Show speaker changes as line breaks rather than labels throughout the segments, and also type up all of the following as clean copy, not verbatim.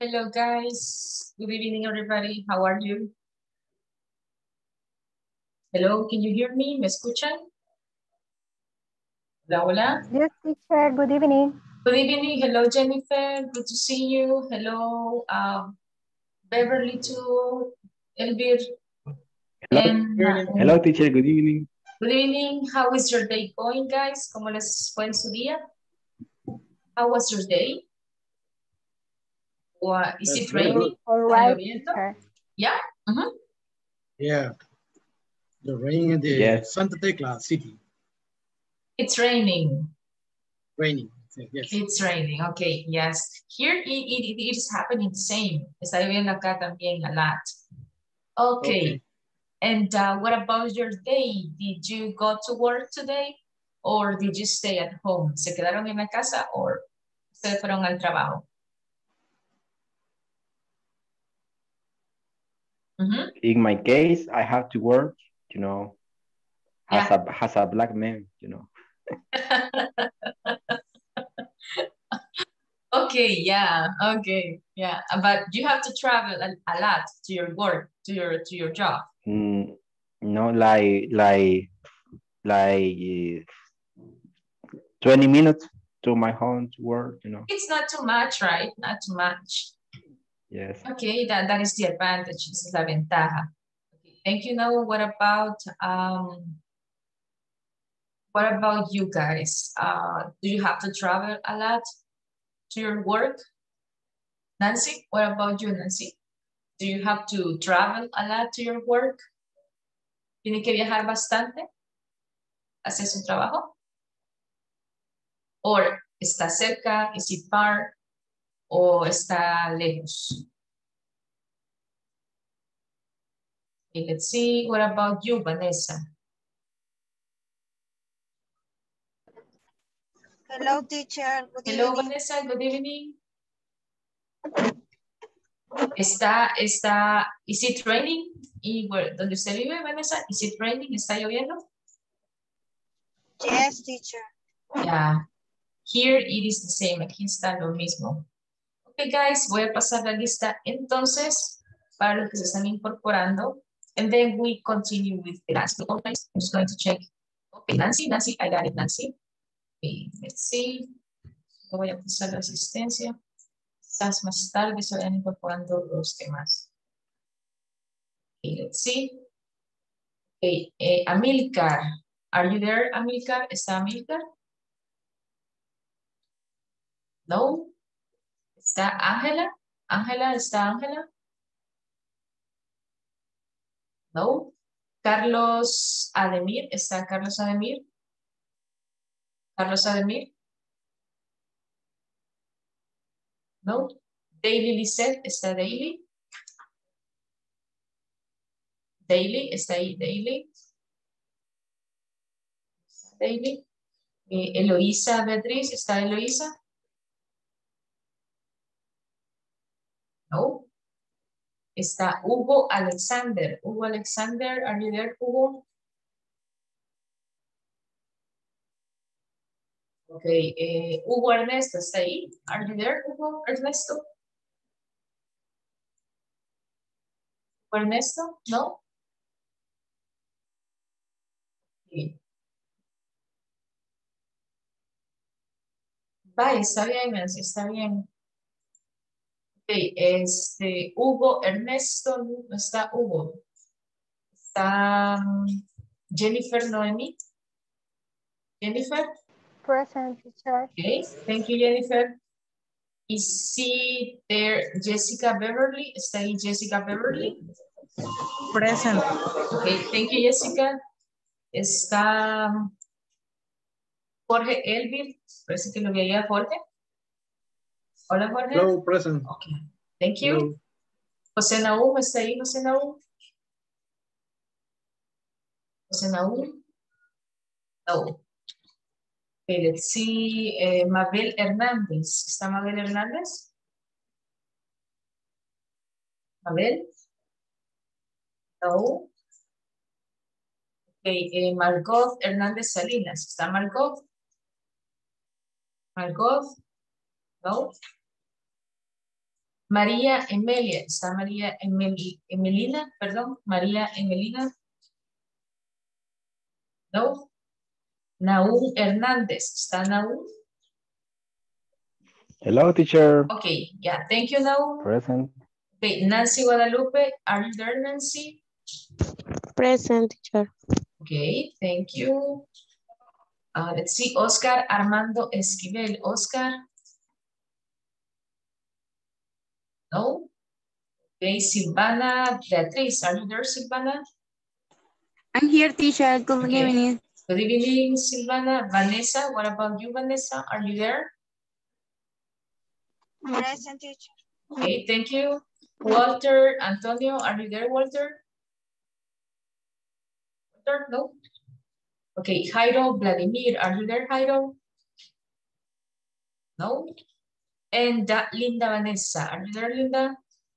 Hello guys, good evening everybody, how are you? Hello, can you hear me? ¿Me escuchan? Hola, hola.
Yes, teacher, good evening.
Good evening, hello Jennifer, good to see you. Hello, Beverly too, Elvir.
Hello,
And,
hello teacher, good evening.
Good evening, how is your day going guys? ¿Cómo les fue en su día? How was your day? Or is it raining?
All right, teacher.
Yeah?
Yeah, the rain in the Santa Tecla city.
It's raining.
Raining, yes.
It's raining, okay, yes. Here it is happening the same. Está lloviendo acá también a lot. Okay. And what about your day? Did you go to work today? Or did you stay at home? ¿Se quedaron en la casa o se fueron al trabajo?
In my case, I have to work, you know, as a black man, you know.
Okay, yeah, but you have to travel a lot to your work, to your job.
No, like 20 minutes to my home to work, you know.
It's not too much, right? Not too much.
Yes.
Okay, that is the advantage. Esa es la ventaja. Okay, thank you. Now, what about you guys? Do you have to travel a lot to your work? Nancy, what about you, Nancy? Do you have to travel a lot to your work? ¿Tiene que viajar bastante hacia su trabajo? ¿O está cerca, is it far, o está lejos? Okay, let's see, what about you, Vanessa?
Hello, teacher. Good
Hello,
evening.
Vanessa, good evening. Is it raining? ¿Y donde usted vive, Vanessa? Is it raining? ¿Está lloviendo?
Yes, teacher.
Yeah, here it is the same, aquí está lo mismo. Ok, guys, voy a pasar la lista entonces para los que se están incorporando. And then we continue with the last two. I'm just going to check. Okay, Nancy, I got it, Nancy. Okay, let's see. Voy a pasar la asistencia. Quizás más tarde se vayan incorporando los temas. Okay, let's see. Okay, Amilcar. Are you there, Amilcar? ¿Está Amilcar? No. ¿Está Ángela? Ángela, ¿está Ángela? No. Carlos Ademir, ¿está Carlos Ademir? Carlos Ademir? No. Daily Lisette, ¿está Daily? Daily, ¿está ahí Daily? Daily. Eloísa Beatriz, ¿está Eloísa? No. Está Hugo Alexander. Hugo Alexander, are you there, Hugo? Ok, Hugo Ernesto, ¿está ahí? Are you there, Hugo Ernesto? ¿Hugo Ernesto? ¿No? Sí. Vaya, está bien, Nancy, está bien. Ok, Hugo Ernesto, no está Hugo. Está Jennifer Noemi. Jennifer?
Present, teacher.
Okay, thank you, Jennifer. Is there Jessica Beverly? ¿Está ahí Jessica Beverly?
Present.
Okay, thank you, Jessica. Está Jorge Elvir. Parece que lo veía Jorge. Hola, Jorge.
Hello, present.
Okay, thank you.
Hello.
José Naúm, ¿está ahí José Naúm? José Naúm? No. Okay, let's see. Mabel Hernández. ¿Está Mabel Hernández? Mabel? No. Okay, Margot Hernández Salinas. ¿Está Margot? Margot? No. María Emelia. ¿Está María Emelina? Perdón, María Emelina. No. Naúm Hernández. ¿Está Naúm?
Hello, teacher.
Okay, yeah, thank you, Naúm.
Present.
Okay, Nancy Guadalupe, are you there, Nancy?
Present, teacher.
Okay, thank you. Let's see, Oscar Armando Esquivel. Oscar? No? Okay, Silvana Beatriz, are you there, Silvana?
I'm here, teacher. Good
Okay.
evening.
Good evening, Silvana. Vanessa, what about you, Vanessa? Are you there?
Present, teacher.
Okay, thank you. Walter Antonio, are you there, Walter? Walter, no? Okay, Jairo Vladimir, are you there, Jairo? No? And Linda Vanessa, are you there, Linda?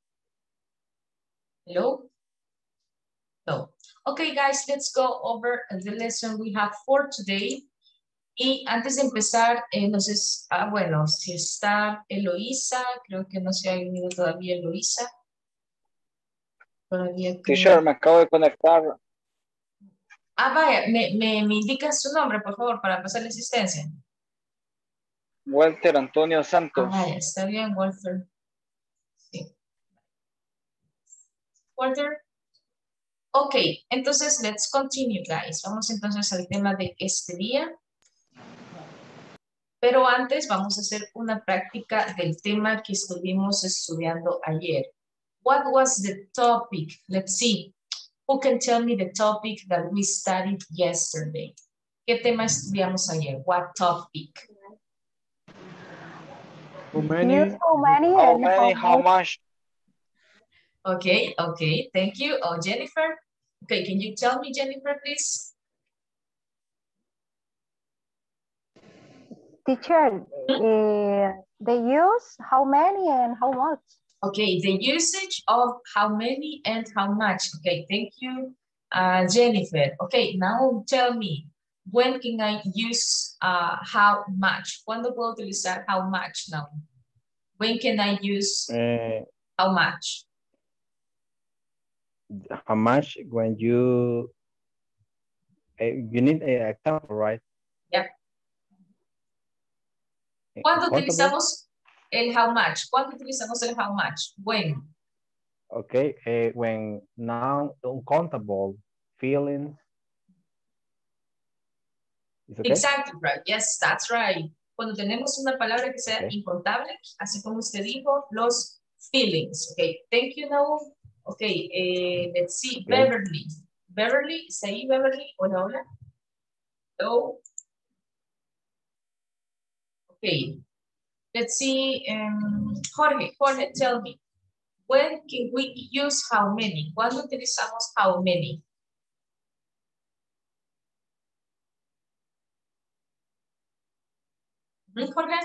Hello? No. Okay, guys, let's go over the lesson we have for today. Y antes de empezar, no sé, bueno, si está Eloísa, creo que no se ha unido todavía Eloísa. Todavía
Teacher, me acabo de conectar.
Vaya, me indica su nombre, por favor, para pasar la asistencia.
Walter Antonio Santos.
Vaya, está bien, Walter. Sí. Walter. Ok, entonces, let's continue, guys. Vamos entonces al tema de este día. Pero antes vamos a hacer una práctica del tema que estuvimos estudiando ayer. What was the topic? Let's see. Who can tell me the topic that we studied yesterday? ¿Qué tema estudiamos ayer? What topic?
How many?
How much?
Okay, okay, thank you. Oh, Jennifer. Okay, can you tell me, Jennifer, please?
Teacher, the use, how many and how much?
Okay, the usage of how many and how much. Okay, thank you, Jennifer. Okay, now tell me, when can I use how much? ¿Cuándo puedo utilizar how much now? When can I use how much?
How much when you need an example, right?
Yeah. ¿Cuándo utilizamos el how much? ¿Cuándo utilizamos el how much? When?
Okay, when now uncountable feelings. Okay?
Exactly right. Yes, that's right. Cuando tenemos una palabra que sea incontable, así como usted dijo, los feelings. Okay, thank you, Noah. Okay, let's see. Okay. Beverly. Beverly, ¿está ahí Beverly? Hola, hola. Hello. Okay. Let's see. Jorge, tell me. When can we use how many? ¿Cuándo utilizamos how many? Jorge?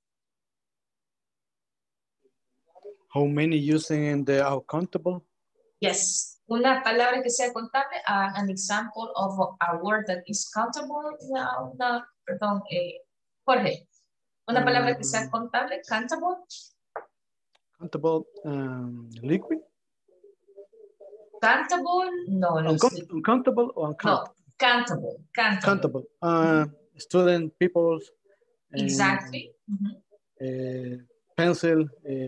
How many using in the uncountable?
Yes. Una palabra que sea contable. An example of a word that is countable. No, perdón. Jorge. Una palabra que sea contable, countable.
Countable, liquid?
Countable, no.
Uncountable or uncountable?
No, countable.
Countable. Student, people.
Exactly.
Pencil.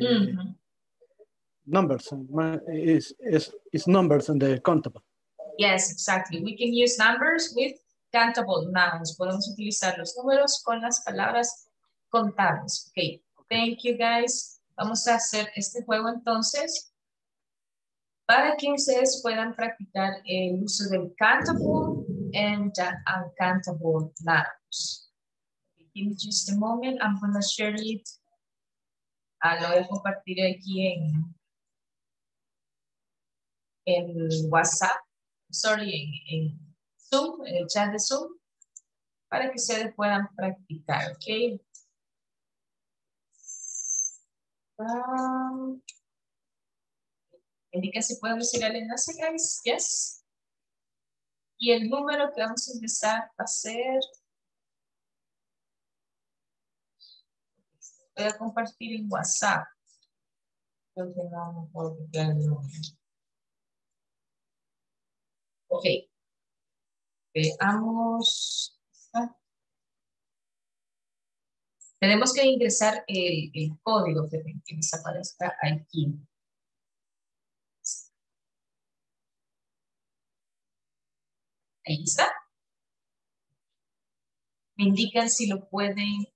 Numbers. It's numbers in the countable.
Yes, exactly. We can use numbers with countable nouns. Podemos utilizar los números con las palabras contables. Okay. Thank you, guys. Vamos a hacer este juego entonces para que ustedes puedan practicar el uso del countable and uncountable nouns. Give me just a moment. I'm going to share it. Lo voy a compartir aquí en WhatsApp. Sorry, en Zoom, en el chat de Zoom, para que ustedes puedan practicar, ¿ok? Indica si pueden recibir el enlace, guys. Yes. Y el número que vamos a empezar va a ser... Voy a compartir en WhatsApp. Ok, veamos. Tenemos que ingresar el código que desaparezca aquí. Ahí está. Me indican si lo pueden,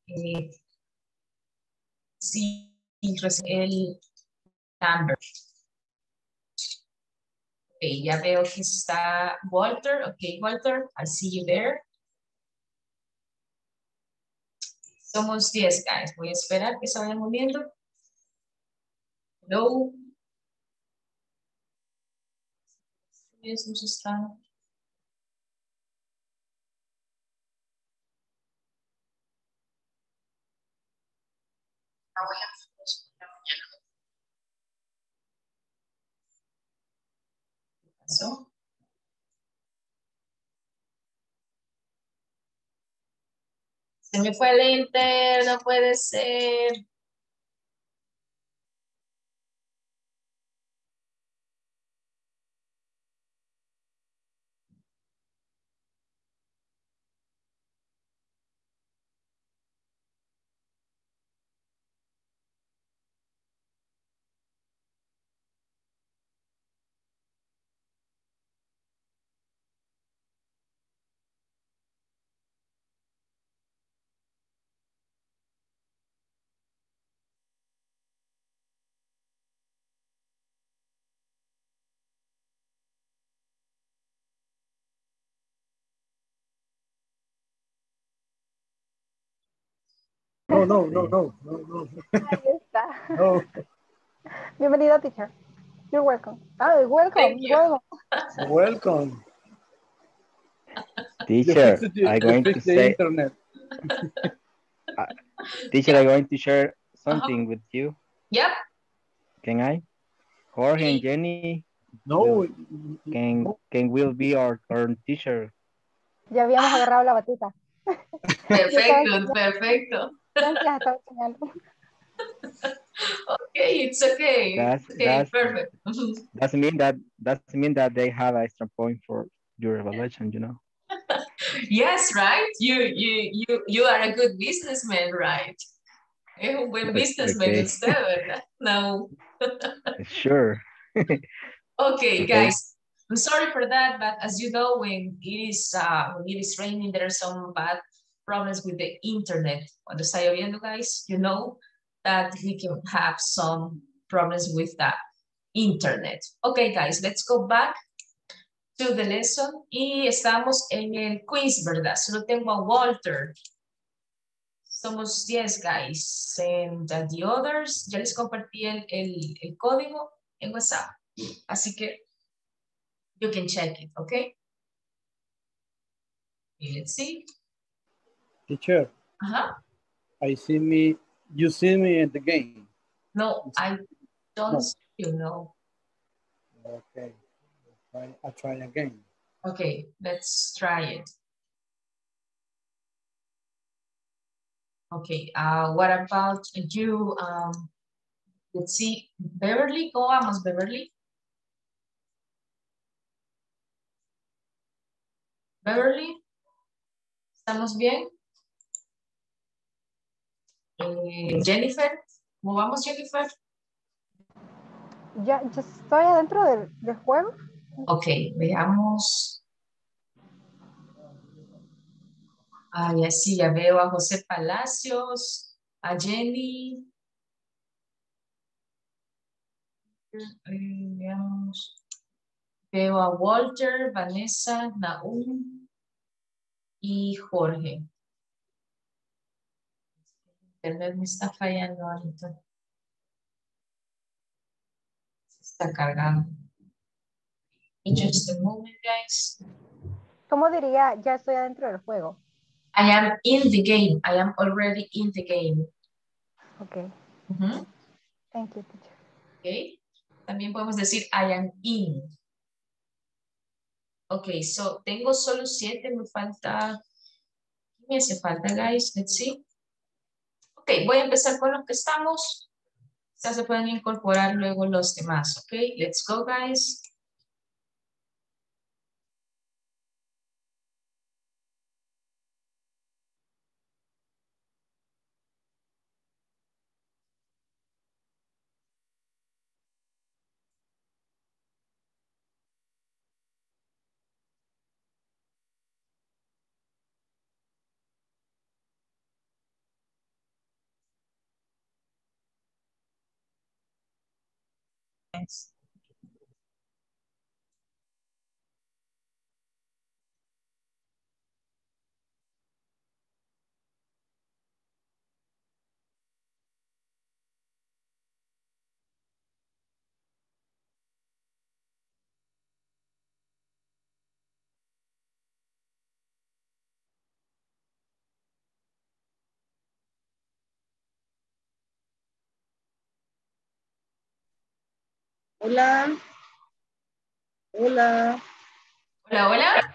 si el number. Ok, ya veo que está Walter. Ok, Walter, I see you there. Somos 10, guys. Voy a esperar que se vayan moviendo. Hello. Nos están. ¿Qué pasó? Se me fue el enter, no puede ser.
No, no, no, no, no, no.
Ahí está.
No.
Bienvenida, teacher. You're welcome. Ah, welcome.
Thank you.
Welcome.
Welcome.
Teacher, I'm going to
the
say,
internet.
teacher, I'm going to share something with you.
Yep.
Can I? Jorge and Jenny
No.
can will be our teacher.
Ya habíamos agarrado la batuta.
Perfecto, perfecto.
Gracias, estaba enseñando.
Okay, it's okay. Perfect.
Doesn't mean that they have an extra point for your evaluation, you know.
Yes, right? You are a good businessman, right? Es un buen businessman
Okay.
usted, ¿verdad? No.
Sure.
Okay, guys. I'm sorry for that, but as you know, when it is raining, there are some bad problems with the internet. Cuando está lloviendo, guys, you know that we can have some problems with the internet. Okay, guys, let's go back to the lesson. Y estamos en el quiz, ¿verdad? Solo tengo a Walter. Somos 10, guys. And the others, ya les compartí el código en WhatsApp. Así que you can check it, okay? Let's see.
Teacher. You see me in the game.
No, I don't see you, no.
Okay. I'll try again.
Okay, let's try it. Okay, what about you? Let's see, Beverly, ¿cómo vamos, Beverly? Beverly, ¿estamos bien? Jennifer, ¿cómo vamos, Jennifer?
Ya estoy adentro del juego.
Ok, veamos. Ya sí, ya veo a José Palacios, a Jenny. Veamos. Veo a Walter, Vanessa, Naum y Jorge. Internet me está fallando ahorita. Se está cargando. Just a moment, guys.
¿Cómo diría ya estoy adentro del juego?
I am in the game. I am already in the game.
Okay. Thank you, teacher.
Okay. También podemos decir I am in. Ok, so tengo solo 7, me falta. ¿Qué me hace falta, guys? Let's see. Ok, voy a empezar con los que estamos. Ya se pueden incorporar luego los demás, ¿ok? Let's go, guys. Thanks.
Hola. Hola.
Hola, hola.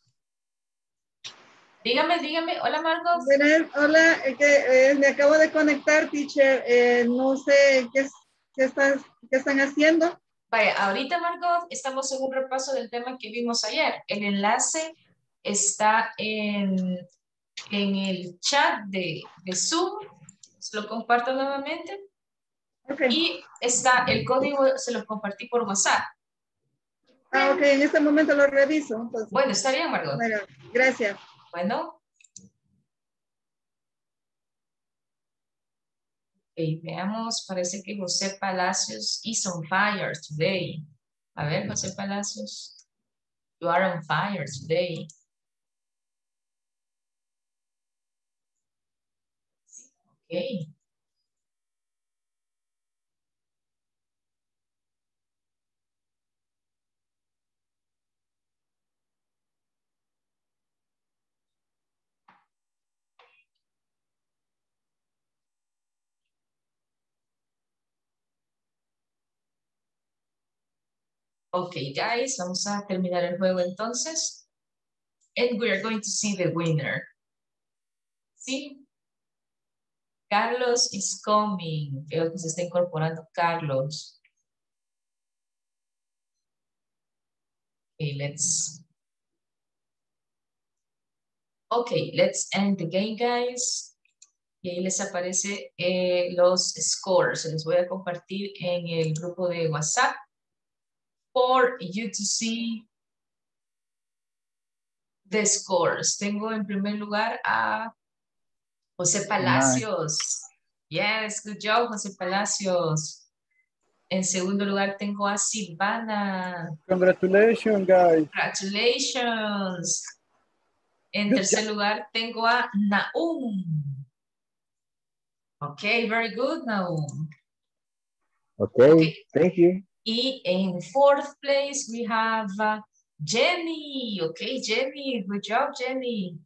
Dígame. Hola, Marcos.
Buenas, hola, me acabo de conectar, teacher. No sé qué están haciendo.
Vaya, ahorita, Margot, estamos en un repaso del tema que vimos ayer. El enlace está en el chat de Zoom. Se lo comparto nuevamente.
Okay.
Y está el código, se lo compartí por WhatsApp.
Ah, ok, en este momento lo reviso. Entonces.
Bueno, está bien, Margot.
Bueno, gracias.
Bueno. Okay, veamos, parece que José Palacios is on fire today. A ver, José Palacios, you are on fire today. Okay. Okay, guys, vamos a terminar el juego entonces. And we are going to see the winner. ¿Sí? Carlos is coming. Creo que se está incorporando Carlos. Okay, let's end the game, guys. Y ahí les aparece los scores. Se los voy a compartir en el grupo de WhatsApp for you to see the scores. Tengo en primer lugar a José Palacios. Yes, good job, José Palacios. En segundo lugar tengo a Silvana.
Congratulations, guys.
Congratulations. En tercer lugar tengo a Naum. Okay, very good, Naum.
Okay, thank you.
Y en fourth place we have Jenny. Okay, Jenny, good job, Jenny.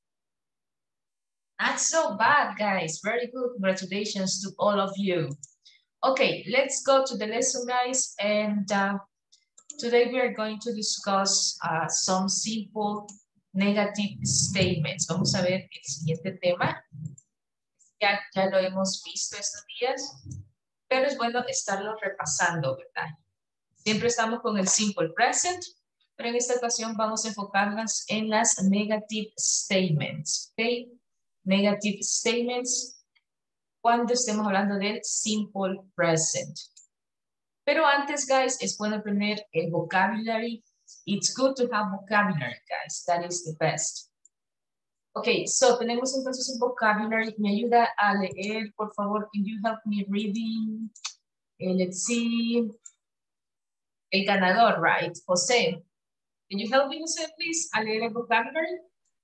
Not so bad, guys. Very good. Congratulations to all of you. Okay, let's go to the lesson, guys. And today we are going to discuss some simple negative statements. Vamos a ver el siguiente tema. Ya lo hemos visto estos días, pero es bueno estarlo repasando, ¿verdad? Siempre estamos con el simple present, pero en esta ocasión vamos a enfocarnos en las negative statements, ¿ok? Negative statements cuando estemos hablando del simple present. Pero antes, guys, es bueno aprender el vocabulary. It's good to have vocabulary, guys. That is the best. Okay, so tenemos entonces un vocabulary. ¿Me ayuda a leer, por favor? Can you help me reading? Let's see. El ganador, right? José. Can you help me, José, please, a leer el vocabulary?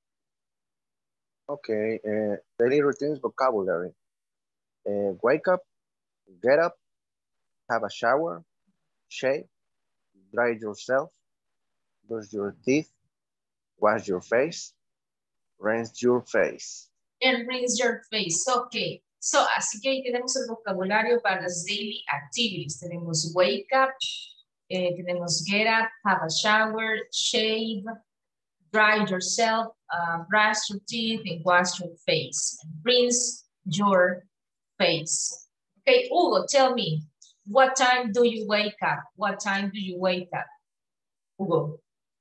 Okay, daily routines vocabulary. Wake up, get up, have a shower, shave, dry yourself, brush your teeth, wash your face, rinse your face.
And rinse your face, okay. So, así que ahí tenemos el vocabulario para las daily activities. Tenemos wake up, tenemos get up, have a shower, shave, dry yourself, brush your teeth, and wash your face. And rinse your face. Okay, Hugo, tell me, what time do you wake up? What time do you wake up? Hugo.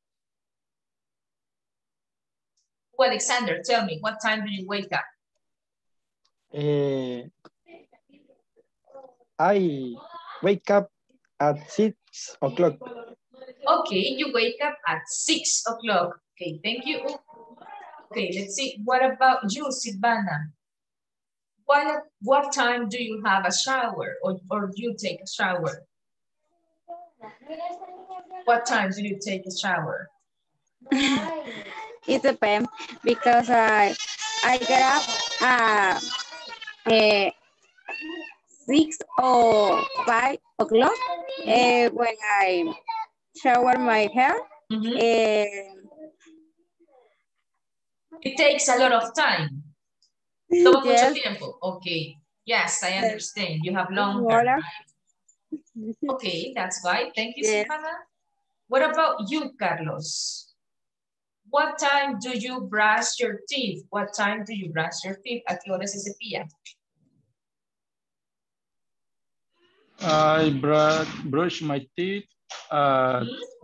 Alexander, tell me, what time do you wake up?
I wake up at 6 o'clock.
Okay, you wake up at 6 o'clock. Okay, thank you. Okay, let's see. What about you, Silvana? What time do you have a shower or do you take a shower? What time do you take a shower?
It depends because I get up 6 or 5 o'clock when I shower my hair.
It takes a lot of time. Toma mucho
Yes.
tiempo. Okay. Yes, I understand. You have long hair, right? Okay, that's why. Thank you,
Yes.
Silvana. What about you, Carlos? What time do you brush your teeth? What time do you brush your teeth? ¿A qué hora se cepilla?
I brush my teeth at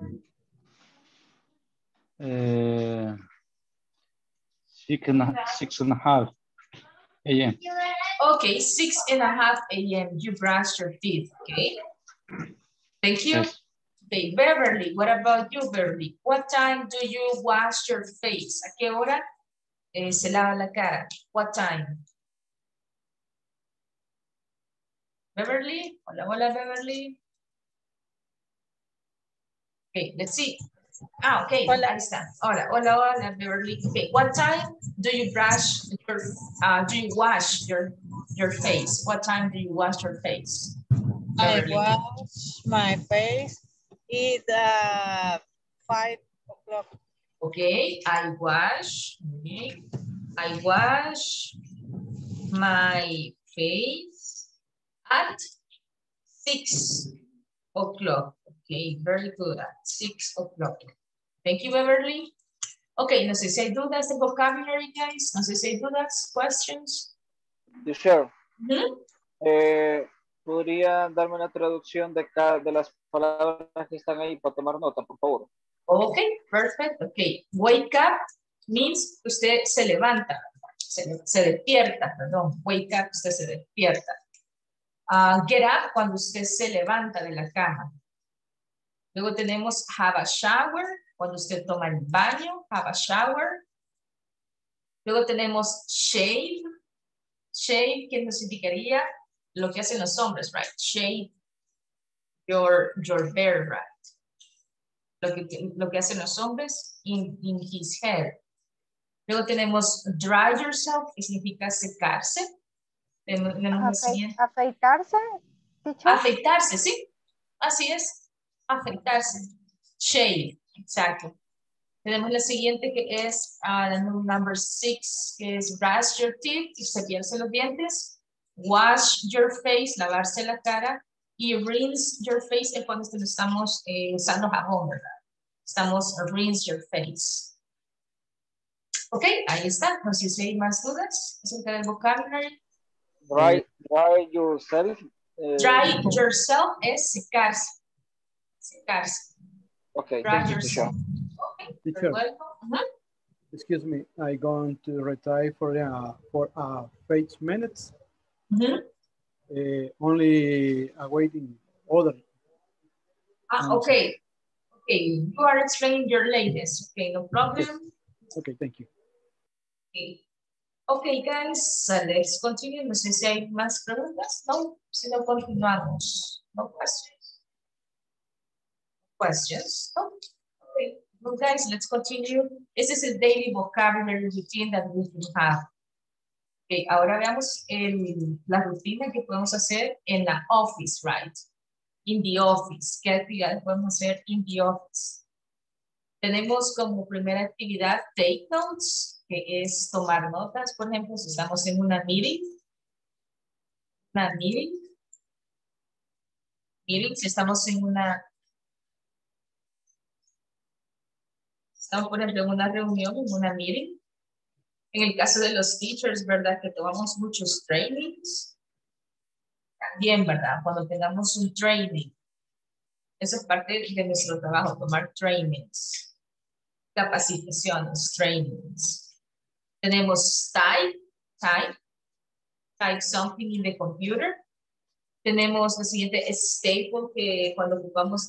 6:30 a.m.
Okay, 6:30 a.m. you brush your teeth, okay? Thank you.
Yes.
Okay, Beverly, what about you, Beverly? What time do you wash your face? ¿A qué hora se lava la cara? What time? Beverly? Hola, hola, Beverly. Okay, let's see. Ah, okay,
Hola.
ahí está. Hola, hola, hola, Beverly. Okay, what time do you brush your, do you wash your face? What time do you wash your face? Beverly.
I wash my face at 5 o'clock.
Okay, I wash my face at 6 o'clock. Okay, very good, at 6 o'clock. Thank you, Beverly. Okay, no sé si hay dudas de vocabulary, guys. No sé si hay dudas, questions.
Teacher, ¿podría darme una traducción de las palabras que están ahí para tomar nota, por favor?
Okay, perfect. Okay, wake up means usted se levanta, se despierta, perdón. Wake up, usted se despierta. Get up, cuando usted se levanta de la cama. Luego tenemos have a shower, cuando usted toma el baño, have a shower. Luego tenemos shave. Shave, que nos indicaría lo que hacen los hombres, right? Shave your beard, right? Lo que hacen los hombres in his hair. Luego tenemos dry yourself, que significa secarse.
Afeitarse, teacher.
Afeitarse, sí. Así es. Afeitarse. Shave, exacto. Tenemos la siguiente que es number 6, que es brush your teeth, cepillarse los dientes. Wash your face, lavarse la cara. Y rinse your face es cuando estamos usando jabón, ¿verdad? Estamos rinse your face. Ok, ahí está. No sé si hay más dudas acerca del vocabulary.
Dry yourself.
Dry yourself es secarse. Secarse.
Okay,
Dry yourself. Okay,
Teacher,
well.
excuse me, I'm going to retire for 5 minutes. Only awaiting order.
Okay. Okay, you are explaining your latest. Okay, no problem.
Yes. Okay, thank you.
Okay, guys, let's continue. No sé si hay más preguntas. No, si no continuamos. No questions. Questions? No. Okay, well, guys, let's continue. This is a daily vocabulary routine that we can have. Okay, ahora veamos la rutina que podemos hacer en la office, right? In the office. ¿Qué actividades podemos hacer in the office? Tenemos como primera actividad take notes, que es tomar notas. Por ejemplo, si estamos en una meeting. Si estamos en estamos, por ejemplo, en una reunión, en una meeting. En el caso de los teachers, ¿verdad? Que tomamos muchos trainings. También, ¿verdad? Cuando tengamos un training. Eso es parte de nuestro trabajo, tomar trainings. Capacitaciones, trainings. Tenemos type something in the computer. Tenemos la siguiente staple, que cuando ocupamos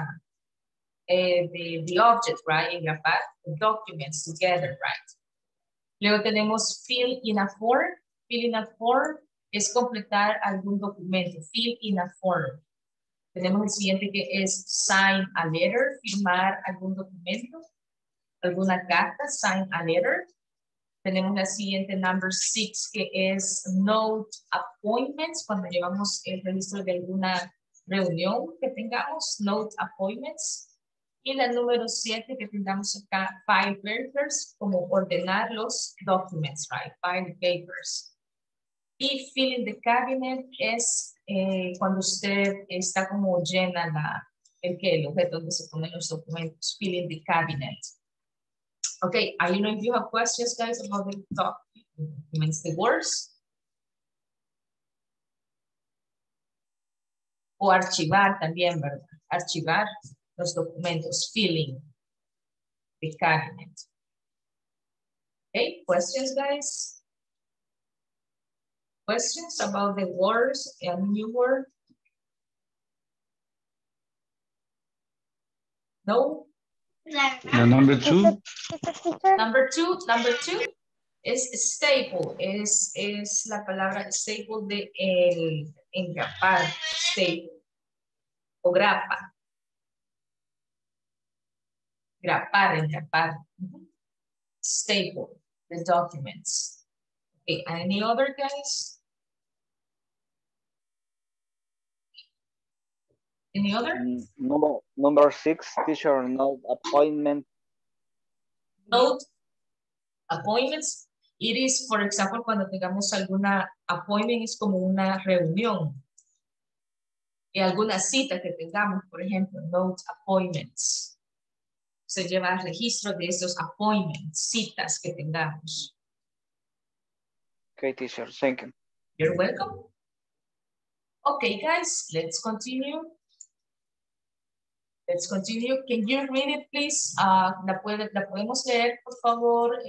the object, right? Engrapar the documents together, right? Luego tenemos fill in a form. Fill in a form es completar algún documento. Fill in a form. Tenemos el siguiente que es sign a letter, firmar algún documento, alguna carta, sign a letter. Tenemos la siguiente, number 6, que es note appointments, cuando llevamos el registro de alguna reunión que tengamos, note appointments. Y la número 7, que tengamos acá, file papers, como ordenar los documents, right? File papers. Y fill in the cabinet es cuando usted está como llena el objeto donde se ponen los documentos, fill in the cabinet. Okay, I don't know if you have questions, guys, about the documents, the words. O archivar también, ¿verdad? Archivar los documentos, filling the cabinet. Okay, questions, guys? Questions about the words and new word? No?
The number 2.
Number two es staple, es la palabra staple de el engrapar, staple, o grapa. Grapar, engrapar. Staple, the documents. Okay, any other, guys? Any other?
Number 6, teacher, note appointment.
Note appointments. It is, for example, cuando tengamos alguna appointment, es como una reunión. Y alguna cita que tengamos, por ejemplo, note appointments. Se lleva registro de esos appointments, citas que tengamos.
Okay, teacher, thank you.
You're welcome. Okay, guys, let's continue. Let's continue. Can you read it, please? La podemos leer, por favor.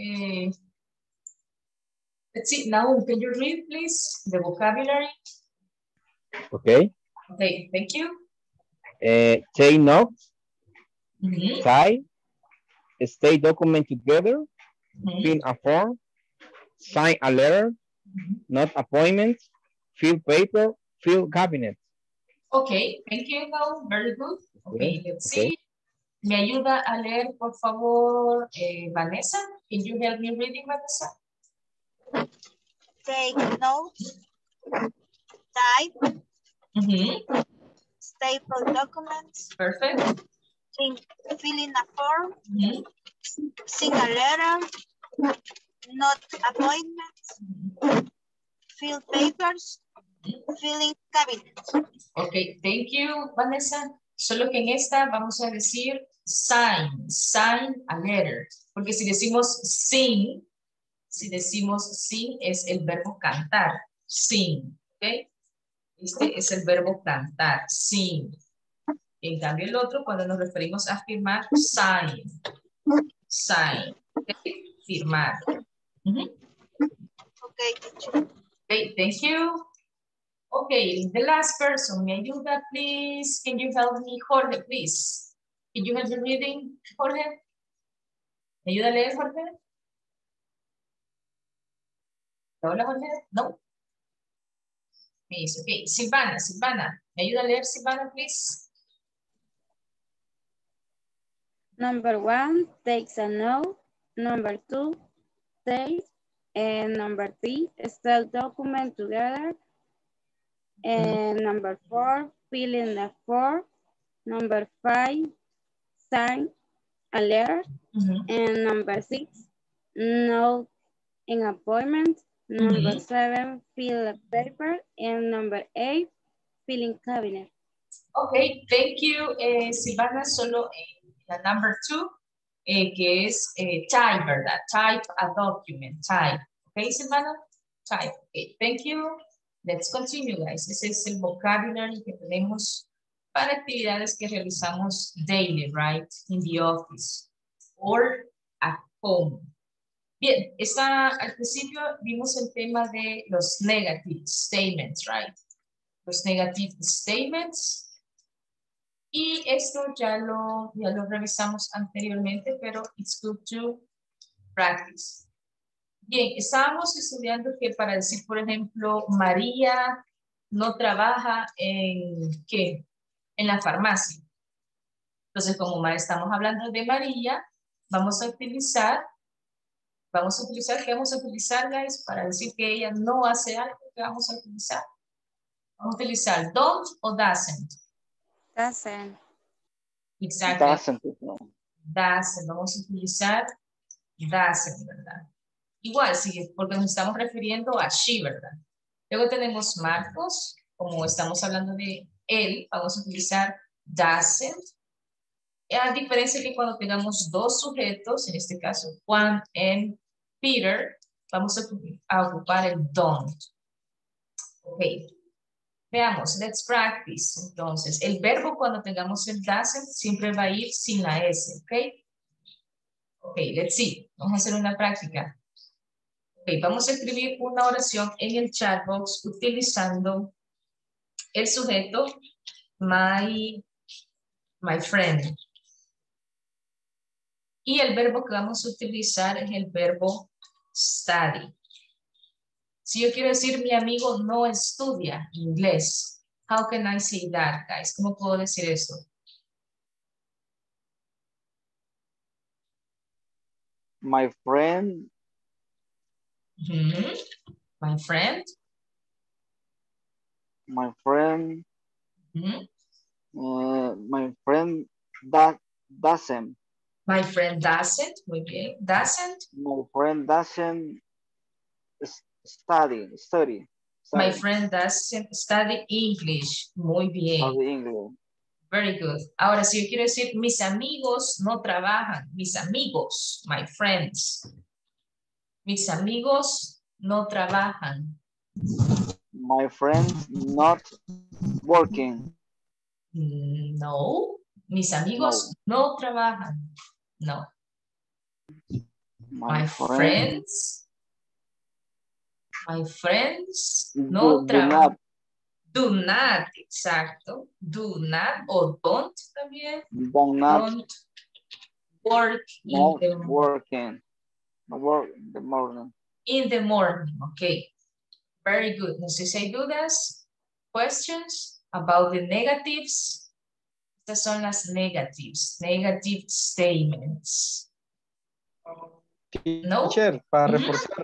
Let's see. Now, can you read, please, the vocabulary?
Okay.
Okay, thank you.
Take notes. Tie. Stay document together. Fill a form. Sign a letter. Not appointment. Fill paper. Fill cabinet.
Okay, thank you, Val. Very good. Okay, let's see. ¿Me ayuda a leer, por favor, Vanessa? Can you help me reading, Vanessa?
Take notes. Type. Staple documents.
Perfect.
Fill in a form. Sing a letter. Note appointments. Fill papers. Filling cabinets.
Ok, thank you, Vanessa. Solo que en esta vamos a decir sign a letter. Porque si decimos sing es el verbo cantar, sing, ¿ok? Este es el verbo cantar, sing. En cambio el otro, cuando nos referimos a firmar, sign, ¿okay? Firmar. Okay, thank you. Okay, the last person, ¿me ayuda, please? Can you help me, Jorge, please? Can you help me reading, Jorge? ¿Me ayuda a leer, Jorge? Hola, Jorge. No. Please, okay. Silvana. ¿Me ayuda a leer, Silvana, please?
Number 1 takes a note. Number 2 says. And number 3 still document together. And number 4 fill in the form. Number 5 sign a letter. And number 6 note an appointment. Number 7 fill a paper. And number 8 filling cabinet.
Okay, thank you, Silvana. Solo la number 2, que es type, ¿verdad? Type a document, type. Okay, Silvana? Type. Okay, thank you. Let's continue, guys. Ese es el vocabulary que tenemos para actividades que realizamos daily, right? In the office or at home. Bien, al principio vimos el tema de los negative statements, right? Los negative statements. Y esto ya lo revisamos anteriormente, pero it's good to practice. Bien, estábamos estudiando que para decir, por ejemplo, María no trabaja en, ¿qué? En la farmacia. Entonces, como estamos hablando de María, vamos a utilizar, ¿qué vamos a utilizar, guys? Para decir que ella no hace algo, ¿qué vamos a utilizar? Vamos a utilizar don't o doesn't.
Doesn't.
Exactly.
Doesn't, no.
Doesn't. Vamos a utilizar doesn't, ¿verdad? Igual, sí, porque nos estamos refiriendo a she, ¿verdad? Luego tenemos Marcos, como estamos hablando de él, vamos a utilizar doesn't. A diferencia que cuando tengamos dos sujetos, en este caso Juan y Peter, vamos a ocupar el don't. Ok. Veamos, let's practice. Entonces, el verbo cuando tengamos el doesn't siempre va a ir sin la S, ¿ok? Ok, let's see. Vamos a hacer una práctica. Ok, vamos a escribir una oración en el chat box utilizando el sujeto my friend. Y el verbo que vamos a utilizar es el verbo study. Si yo quiero decir mi amigo no estudia inglés, how can I say that, guys? ¿Cómo puedo decir eso?
My friend.
My friend.
My friend. My friend doesn't.
My friend doesn't. Muy bien. Doesn't.
My friend doesn't study.
My friend doesn't study English. Muy bien.
Study English.
Very good. Ahora, si yo quiero decir mis amigos no trabajan. Mis amigos, my friends. Mis amigos no trabajan.
My friends not working.
No. Mis amigos no trabajan. No. My friends. My friends no trabajan. Do not, exacto. Do not o don't también. Don't work
working. Work in the morning.
In the morning, okay. Very good. No sé si hay dudas, questions about the negatives. Estas son las negatives, negative statements. No?
Teacher, para reforzar.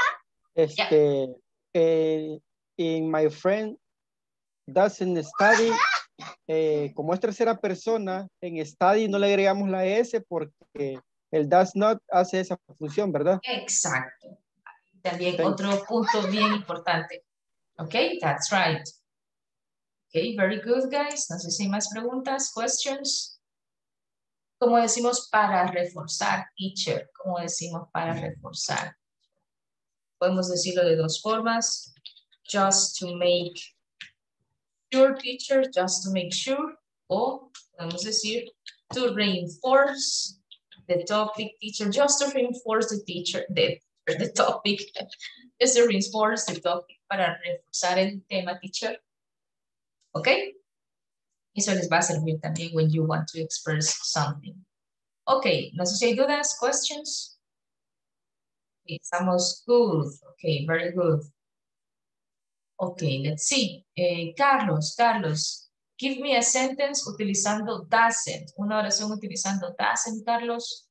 In my friend doesn't study, como es tercera persona, en study no le agregamos la S porque el does not hace esa función, ¿verdad?
Exacto. También otro punto bien importante. Ok, that's right. Ok, very good, guys. No sé si hay más preguntas, questions. ¿Cómo decimos para reforzar, teacher? ¿Cómo decimos para reforzar? Podemos decirlo de dos formas. Just to make sure, teacher, just to make sure. O podemos decir to reinforce the topic, teacher, just to reinforce the teacher, the topic, just to reinforce the topic para reforzar el tema, teacher. ¿Ok? Eso les va a servir también when you want to express something. Ok, no sé si hay dudas, questions. Estamos good. Ok, very good. Ok, let's see. Carlos, give me a sentence utilizando doesn't. Una oración utilizando doesn't, Carlos.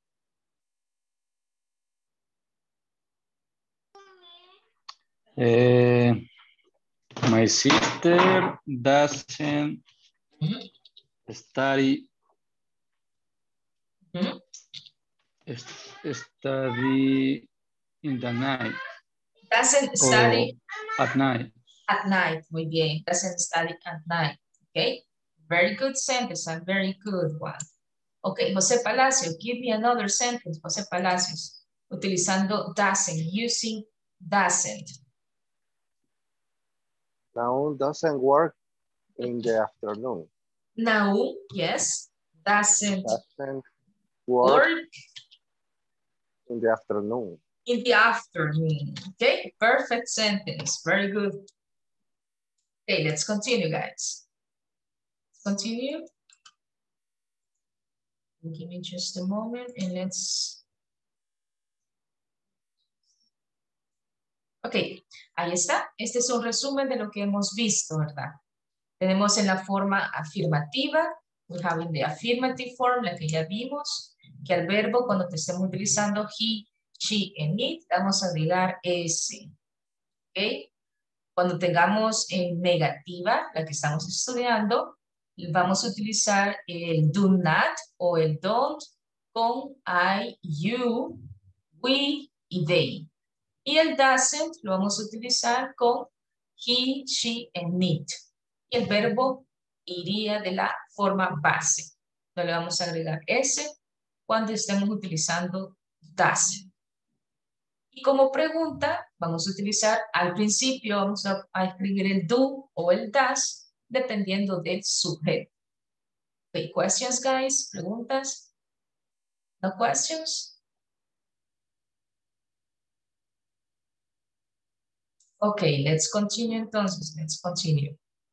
My sister doesn't study study in the night.
Doesn't study
at night.
At night, muy bien. Doesn't study at night. Okay, very good sentence and very good one. Okay, José Palacio, give me another sentence, José Palacios, utilizando doesn't, using doesn't.
Now doesn't work in the afternoon.
Now, yes, doesn't
work
work
in the afternoon.
in the afternoon. Okay, perfect sentence. Very good. Okay, let's continue, guys. Let's continue. Give me just a moment and let's... Ok, ahí está. Este es un resumen de lo que hemos visto, ¿verdad? Tenemos en la forma afirmativa, we have in the affirmative form, la que ya vimos, que al verbo cuando te estemos utilizando he, she, and it, vamos a agregar ese. ¿Ok? Cuando tengamos en negativa, la que estamos estudiando, vamos a utilizar el do not o el don't con I, you, we y they. Y el doesn't lo vamos a utilizar con he, she, and it. Y el verbo iría de la forma base. No le vamos a agregar ese cuando estemos utilizando doesn't. Y como pregunta, vamos a utilizar al principio, vamos a escribir el do o el does, dependiendo del sujeto. Okay, questions, guys? ¿Preguntas? No questions? Okay, let's continue entonces, let's continue.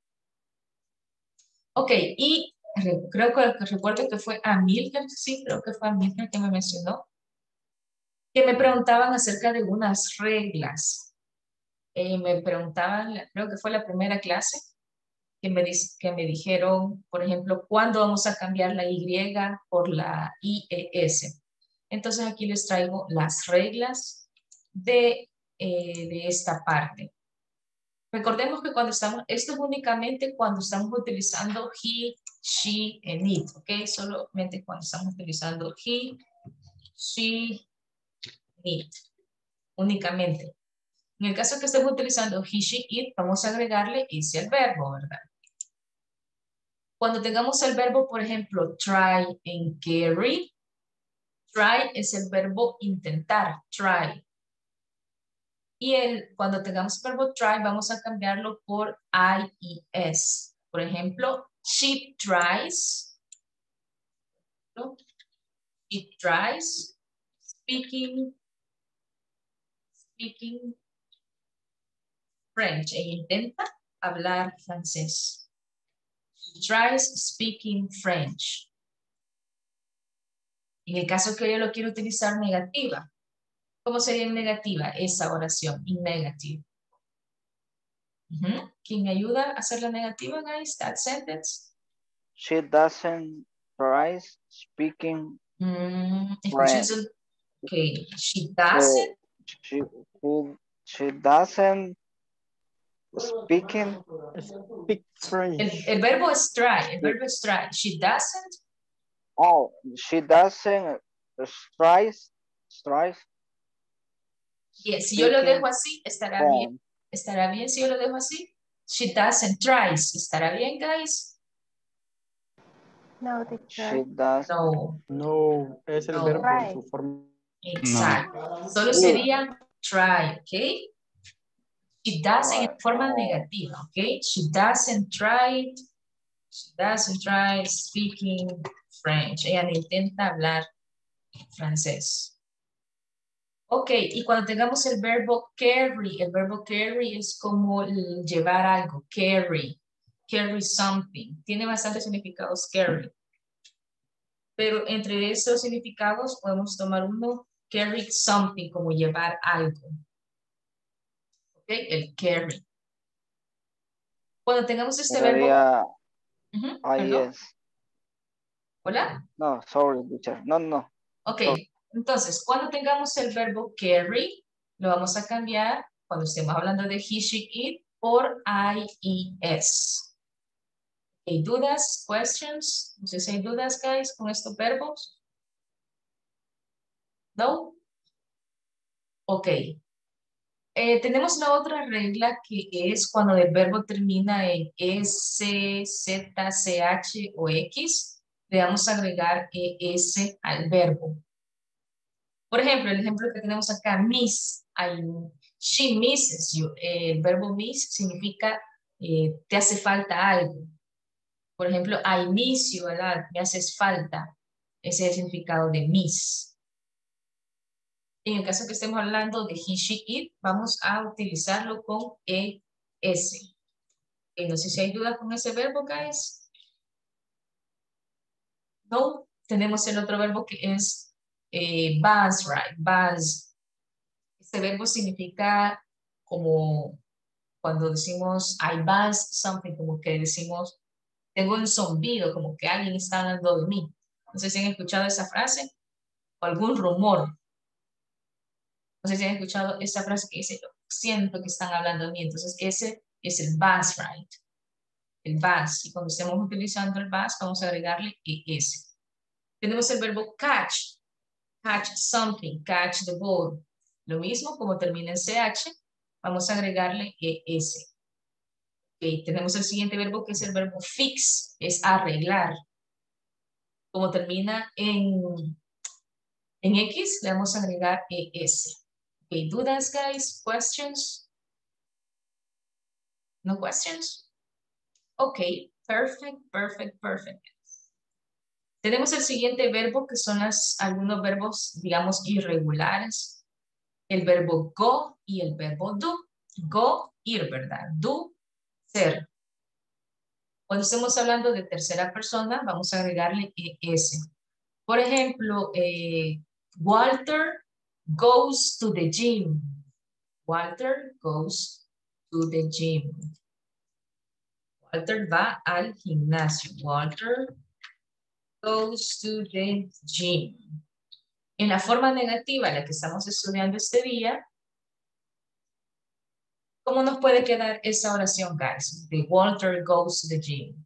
Ok, y creo que recuerdo que fue Amilcar, sí, creo que fue Amilcar que me mencionó, que me preguntaban acerca de unas reglas. Me preguntaban, creo que fue la primera clase, que me dijeron, por ejemplo, ¿cuándo vamos a cambiar la Y por la IES? Entonces aquí les traigo las reglas de esta parte. Recordemos que cuando estamos, esto es únicamente cuando estamos utilizando he, she, and it, ¿ok? Solamente cuando estamos utilizando he, she, it, únicamente. En el caso que estemos utilizando he, she, it, vamos a agregarle ese al verbo, ¿verdad? Cuando tengamos el verbo, por ejemplo, try and carry, try es el verbo intentar, try. Y cuando tengamos el verbo try, vamos a cambiarlo por IES. Por ejemplo, she tries. ¿No? She tries speaking French. Ella intenta hablar francés. She tries speaking French. En el caso que yo lo quiero utilizar negativa, ¿cómo sería en negativa esa oración? In negative. ¿Quién me ayuda a hacer la negativa, guys? That sentence.
She doesn't try speaking French.
Okay, she doesn't.
She doesn't speak
French.
El verbo es try. El verbo es try. She doesn't.
Oh, she doesn't try.
Yes, si yo lo dejo así, estará bien. ¿Estará bien si yo lo dejo así? She doesn't try. ¿Estará bien, guys?
No,
she does.
No.
No, es el verbo en su forma.
Exacto. No. Solo sería try, ¿ok? She doesn't en forma negativa, ¿ok? She doesn't try. She doesn't try speaking French. Ella no intenta hablar francés. Ok, y cuando tengamos el verbo carry es como llevar algo, carry something. Tiene bastantes significados carry. Pero entre esos significados podemos tomar uno, carry something, como llevar algo. Ok, el carry. Cuando tengamos este verbo...
Yes.
¿Hola?
No, sorry, teacher. No.
Ok, entonces, cuando tengamos el verbo carry, lo vamos a cambiar, cuando estemos hablando de he, she, it, por IES. ¿Hay dudas? ¿Questions? No sé si hay dudas, guys, con estos verbos. ¿No? Ok. Tenemos la otra regla que es cuando el verbo termina en S, Z, CH o X, le vamos a agregar ES al verbo. Por ejemplo, el ejemplo que tenemos acá, miss. She misses you. El verbo miss significa te hace falta algo. Por ejemplo, I miss you, ¿verdad? Me haces falta. Ese es el significado de miss. En el caso que estemos hablando de he, she, it, vamos a utilizarlo con es. No sé si hay dudas con ese verbo, guys. No, tenemos el otro verbo que es buzz, right? Buzz. Este verbo significa como cuando decimos I buzz something, como que decimos tengo un zumbido, como que alguien está hablando de mí. No sé si han escuchado esa frase o algún rumor. No sé si han escuchado esa frase que dice yo siento que están hablando de mí. Entonces ese es el buzz, right? El buzz. Y cuando estemos utilizando el buzz vamos a agregarle es. Tenemos el verbo catch. Catch something, catch the ball. Lo mismo, como termina en CH, vamos a agregarle es. Okay, tenemos el siguiente verbo que es el verbo fix, es arreglar. Como termina en X, le vamos a agregar es. Okay, ¿dudas, guys? ¿Questions? ¿No questions? Ok, perfect, perfect, perfect. Tenemos el siguiente verbo que son algunos verbos, digamos, irregulares. El verbo go y el verbo do. Go, ir, ¿verdad? Do, ser. Cuando estemos hablando de tercera persona, vamos a agregarle es. Por ejemplo, Walter goes to the gym. Walter goes to the gym. Walter va al gimnasio. Walter goes to the gym. En la forma negativa, la que estamos estudiando este día, ¿cómo nos puede quedar esa oración, guys? De Walter goes to the gym.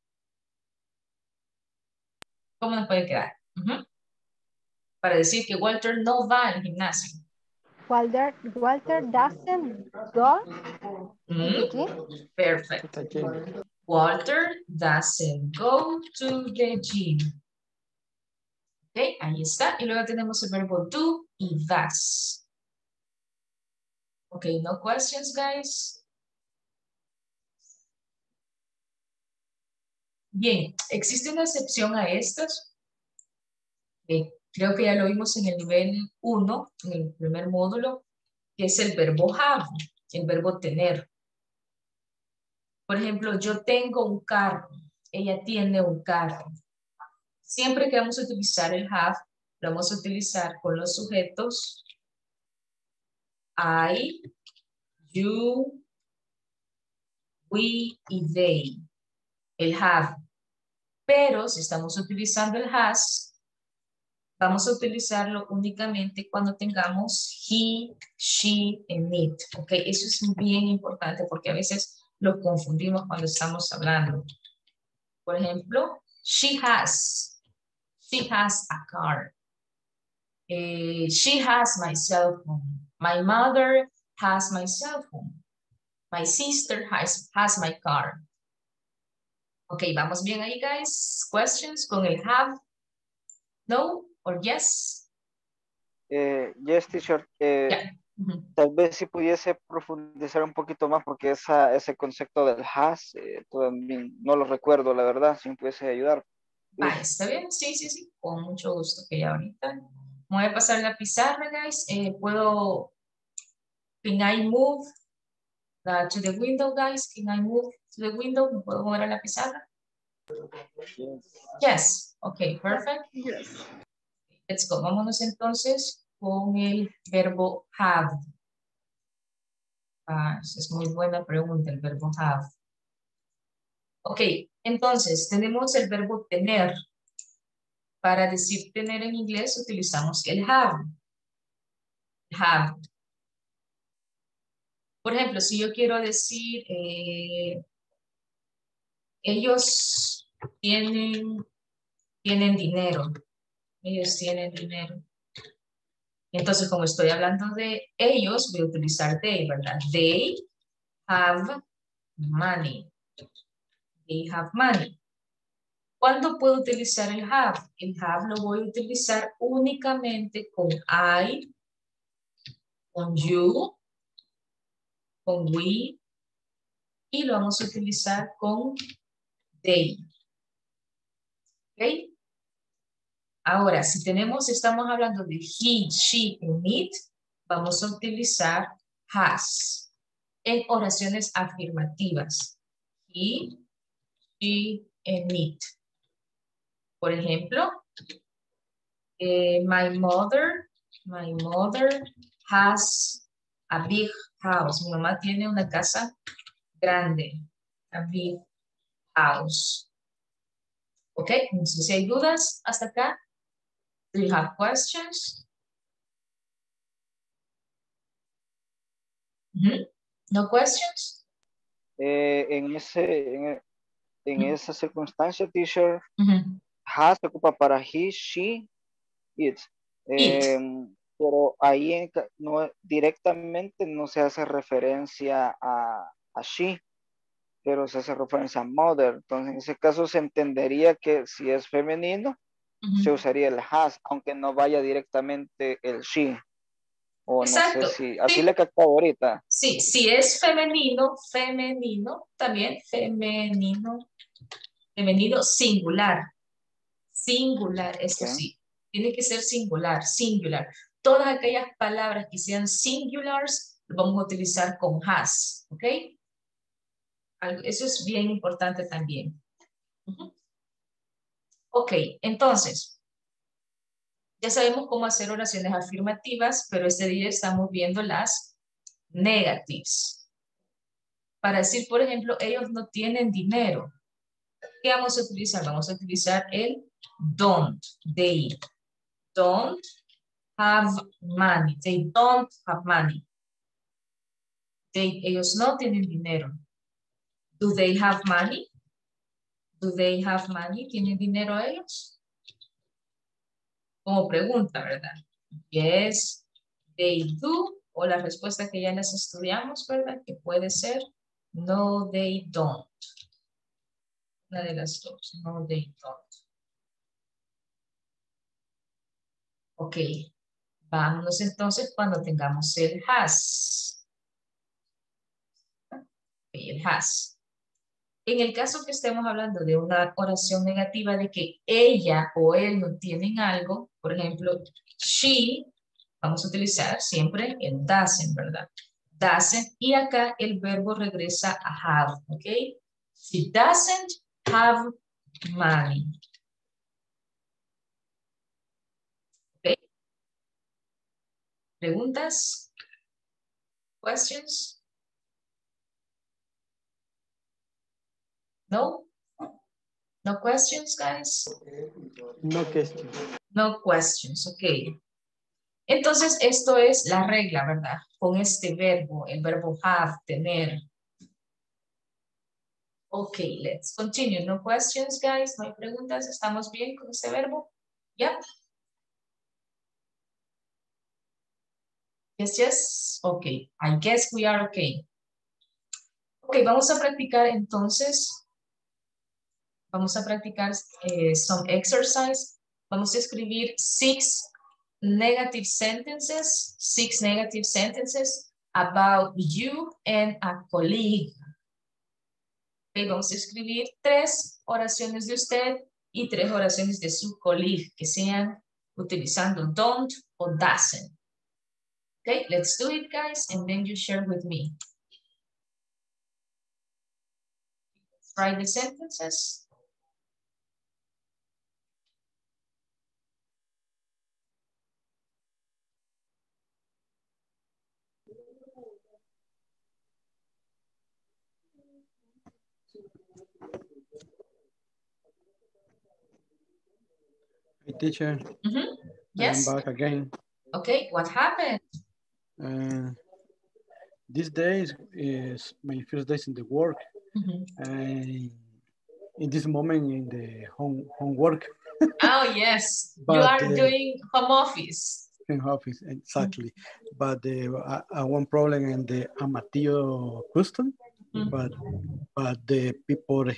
¿Cómo nos puede quedar? Para decir que Walter no va al gimnasio.
Walter doesn't go to the gym.
Perfect. Walter doesn't go to the gym. Ok, ahí está. Y luego tenemos el verbo do y does. Ok, no questions, guys. Bien, existe una excepción a estas. Creo que ya lo vimos en el nivel 1, en el primer módulo, que es el verbo have, el verbo tener. Por ejemplo, yo tengo un carro, ella tiene un carro. Siempre que vamos a utilizar el have, lo vamos a utilizar con los sujetos I, you, we y they. El have. Pero si estamos utilizando el has, vamos a utilizarlo únicamente cuando tengamos he, she, and it. ¿Ok? Eso es bien importante porque a veces lo confundimos cuando estamos hablando. Por ejemplo, she has a car. She has my cell phone. My mother has my cell phone. My sister has my car. Ok, ¿vamos bien ahí, guys? Questions con el have? No or yes?
Yes, teacher. Tal vez si pudiese profundizar un poquito más porque ese concepto del has todavía no lo recuerdo, la verdad, si me pudiese ayudar.
Vale, está bien, sí, con mucho gusto. Que ya ahorita voy a pasar la pizarra, guys. Can I move to the window, guys? Can I move to the window? ¿Me puedo mover a la pizarra? Yes. Ok, perfect.
Yes.
Let's go. Vámonos entonces con el verbo have. Esa es muy buena pregunta, el verbo have. Ok, entonces tenemos el verbo tener. Para decir tener en inglés utilizamos el have. Have. Por ejemplo, si yo quiero decir ellos tienen dinero. Ellos tienen dinero. Entonces, como estoy hablando de ellos, voy a utilizar they, ¿verdad? They have money. They have money. ¿Cuándo puedo utilizar el have? El have lo voy a utilizar únicamente con I, con you, con we y lo vamos a utilizar con they. ¿Ok? Ahora, si estamos hablando de he, she and it, vamos a utilizar has en oraciones afirmativas. He, she and it. Por ejemplo, my mother has a big house. Mi mamá tiene una casa grande. A big house. Ok, no sé si hay dudas hasta acá. Do you have questions? No questions?
En esa circunstancia, teacher, has se ocupa para he, she, it. Pero ahí no, directamente no se hace referencia a she, pero se hace referencia a mother. Entonces, en ese caso se entendería que si es femenino, se usaría el has, aunque no vaya directamente el she. O
exacto.
No sé si, así le captaba ahorita.
Sí, si es femenino, también femenino, singular. Singular, esto sí. Tiene que ser singular. Todas aquellas palabras que sean singulars, lo vamos a utilizar con has, ¿ok? Eso es bien importante también. Ok, entonces, ya sabemos cómo hacer oraciones afirmativas, pero este día estamos viendo las negatives. Para decir, por ejemplo, ellos no tienen dinero. ¿Qué vamos a utilizar? Vamos a utilizar el don't. They don't have money. They don't have money. Ellos no tienen dinero. Do they have money? Do they have money? ¿Tienen dinero ellos? Como pregunta, ¿verdad? Yes, they do. O la respuesta que ya les estudiamos, ¿verdad? Que puede ser no, they don't. Una de las dos. No, they don't. Ok. Vámonos entonces cuando tengamos el has. El has. En el caso que estemos hablando de una oración negativa de que ella o él no tienen algo, por ejemplo, she, vamos a utilizar siempre el doesn't, ¿verdad? Doesn't, y acá el verbo regresa a have, ¿ok? She doesn't have money. ¿Ok? ¿Preguntas? ¿Questions? No? No questions, guys?
No questions.
No questions, ok. Entonces, esto es la regla, ¿verdad? Con este verbo, el verbo have, tener. Ok, let's continue. No questions, guys? No hay preguntas. ¿Estamos bien con este verbo? Yep. Yes, yes. Ok, I guess we are okay. Ok, vamos a practicar entonces. Vamos a practicar some exercise. Vamos a escribir 6 negative sentences about you and a colleague. Okay, vamos a escribir 3 oraciones de usted y 3 oraciones de su colleague que sean utilizando don't o doesn't. Okay, let's do it, guys, and then you share with me. Let's write the sentences.
Hey, teacher.
Yes.
I'm back again.
Okay, what happened?
This day is my first days in the work. And in this moment in the homework.
Oh, yes. You are doing home office.
In office, exactly. But one problem in the Amatillo custom, but the people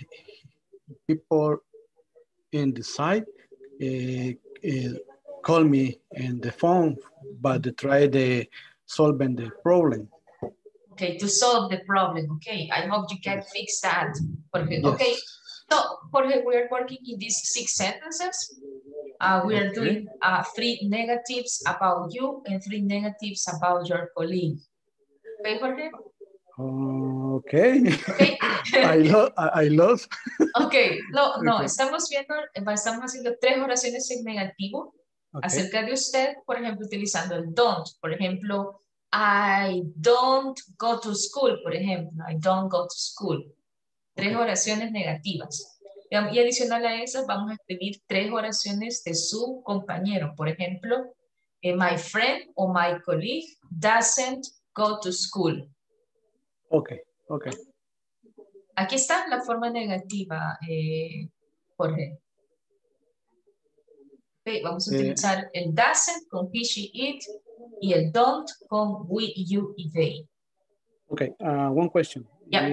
in the site call me in the phone, but they try to solve the problem.
Okay, to solve the problem. Okay, I hope you can fix that. Jorge. Okay, so Jorge, we are working in these 6 sentences. We are doing 3 negatives about you and 3 negatives about your colleague. Okay, Jorge?
Okay. I lost.
Okay, no, estamos haciendo 3 oraciones en negativo acerca de usted, por ejemplo, utilizando el don't. Por ejemplo, I don't go to school, por ejemplo. I don't go to school. 3 oraciones negativas. Y adicional a esas, vamos a escribir 3 oraciones de su compañero. Por ejemplo, my friend o my colleague doesn't go to school.
Okay, okay.
Aquí está la forma negativa, Jorge. Okay, vamos a utilizar el doesn't con he, she, it y el don't con we, you y they.
Okay, one question.
Yeah.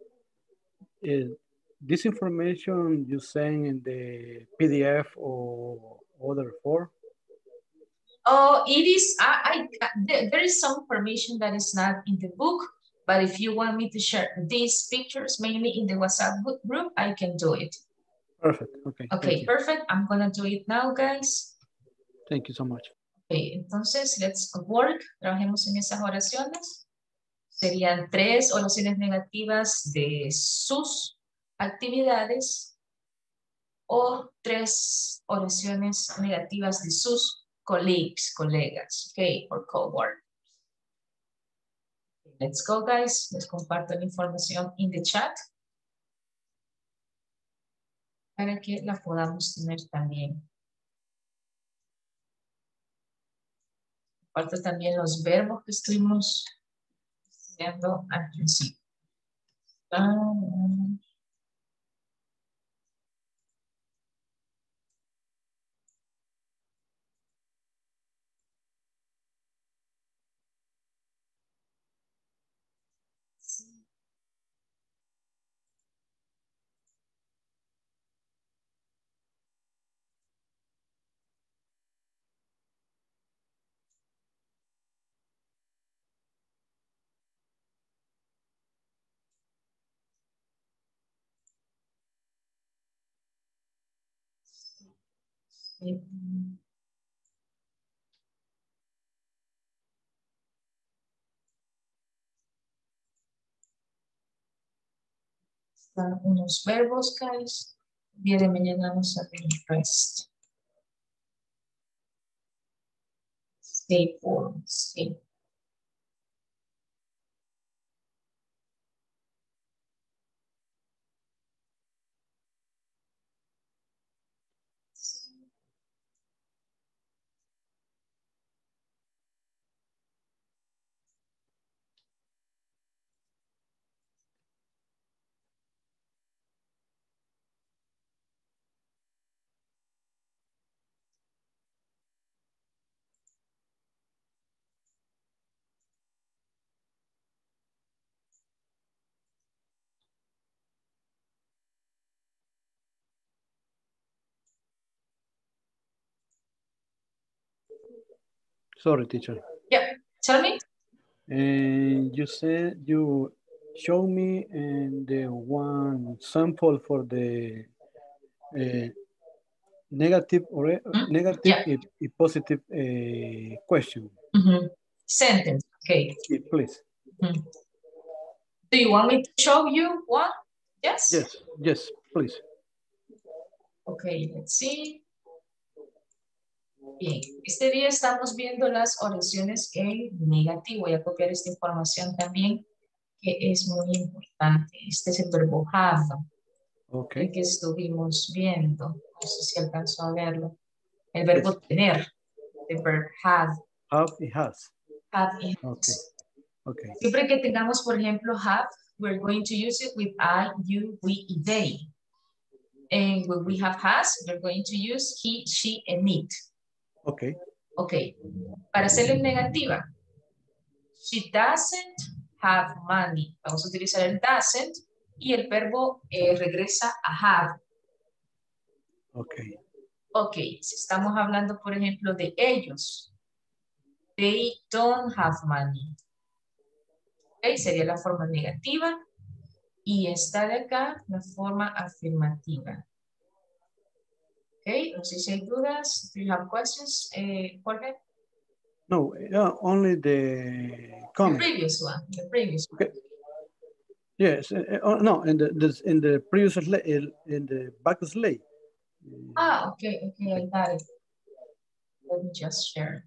This information you send in the PDF or other form?
Oh, it is, there is some information that is not in the book, but if you want me to share these pictures, mainly in the WhatsApp group, I can do it.
Perfect, okay.
Okay, perfect. I'm gonna do it now, guys.
Thank you so much.
Okay, entonces, let's work. Trabajemos en esas oraciones. Serían 3 oraciones negativas de sus actividades o 3 oraciones negativas de sus colegas, okay, or coworkers. Let's go, guys. Les comparto la información en the chat para que la podamos tener también. Comparto también los verbos que estuvimos estudiando al principio. Están unos verbos, guys. El día de mañana vamos a ver el resto. Stay form, stay.
Sorry, teacher.
Yeah, tell me.
You said you show me the one sample for the negative or negative and positive question.
Sentence, okay.
Yeah, please.
Do you want me to show you one? Yes?
Yes, please.
Okay, let's see. Bien, este día estamos viendo las oraciones en negativo. Voy a copiar esta información también, que es muy importante. Este es el verbo have, el que estuvimos viendo. No sé si alcanzó a verlo. El verbo tener, el verbo have.
Have y has.
Have y has.
Okay.
Siempre que tengamos, por ejemplo, have, we're going to use it with I, you, we, y they. And when we have has, we're going to use he, she, and it.
Okay.
Okay. Para hacerlo en negativa. She doesn't have money. Vamos a utilizar el doesn't y el verbo regresa a have.
Okay.
Okay. Si estamos hablando, por ejemplo, de ellos. They don't have money. Ok, sería la forma negativa. Y esta de acá, la forma afirmativa. Ok, no sé si hay dudas. Do you have questions, Jorge?
No, only the comment.
The previous one. The previous one.
Okay. Yes. No, in the previous in the back slide.
Ah, okay, okay, I got it. Let me just share.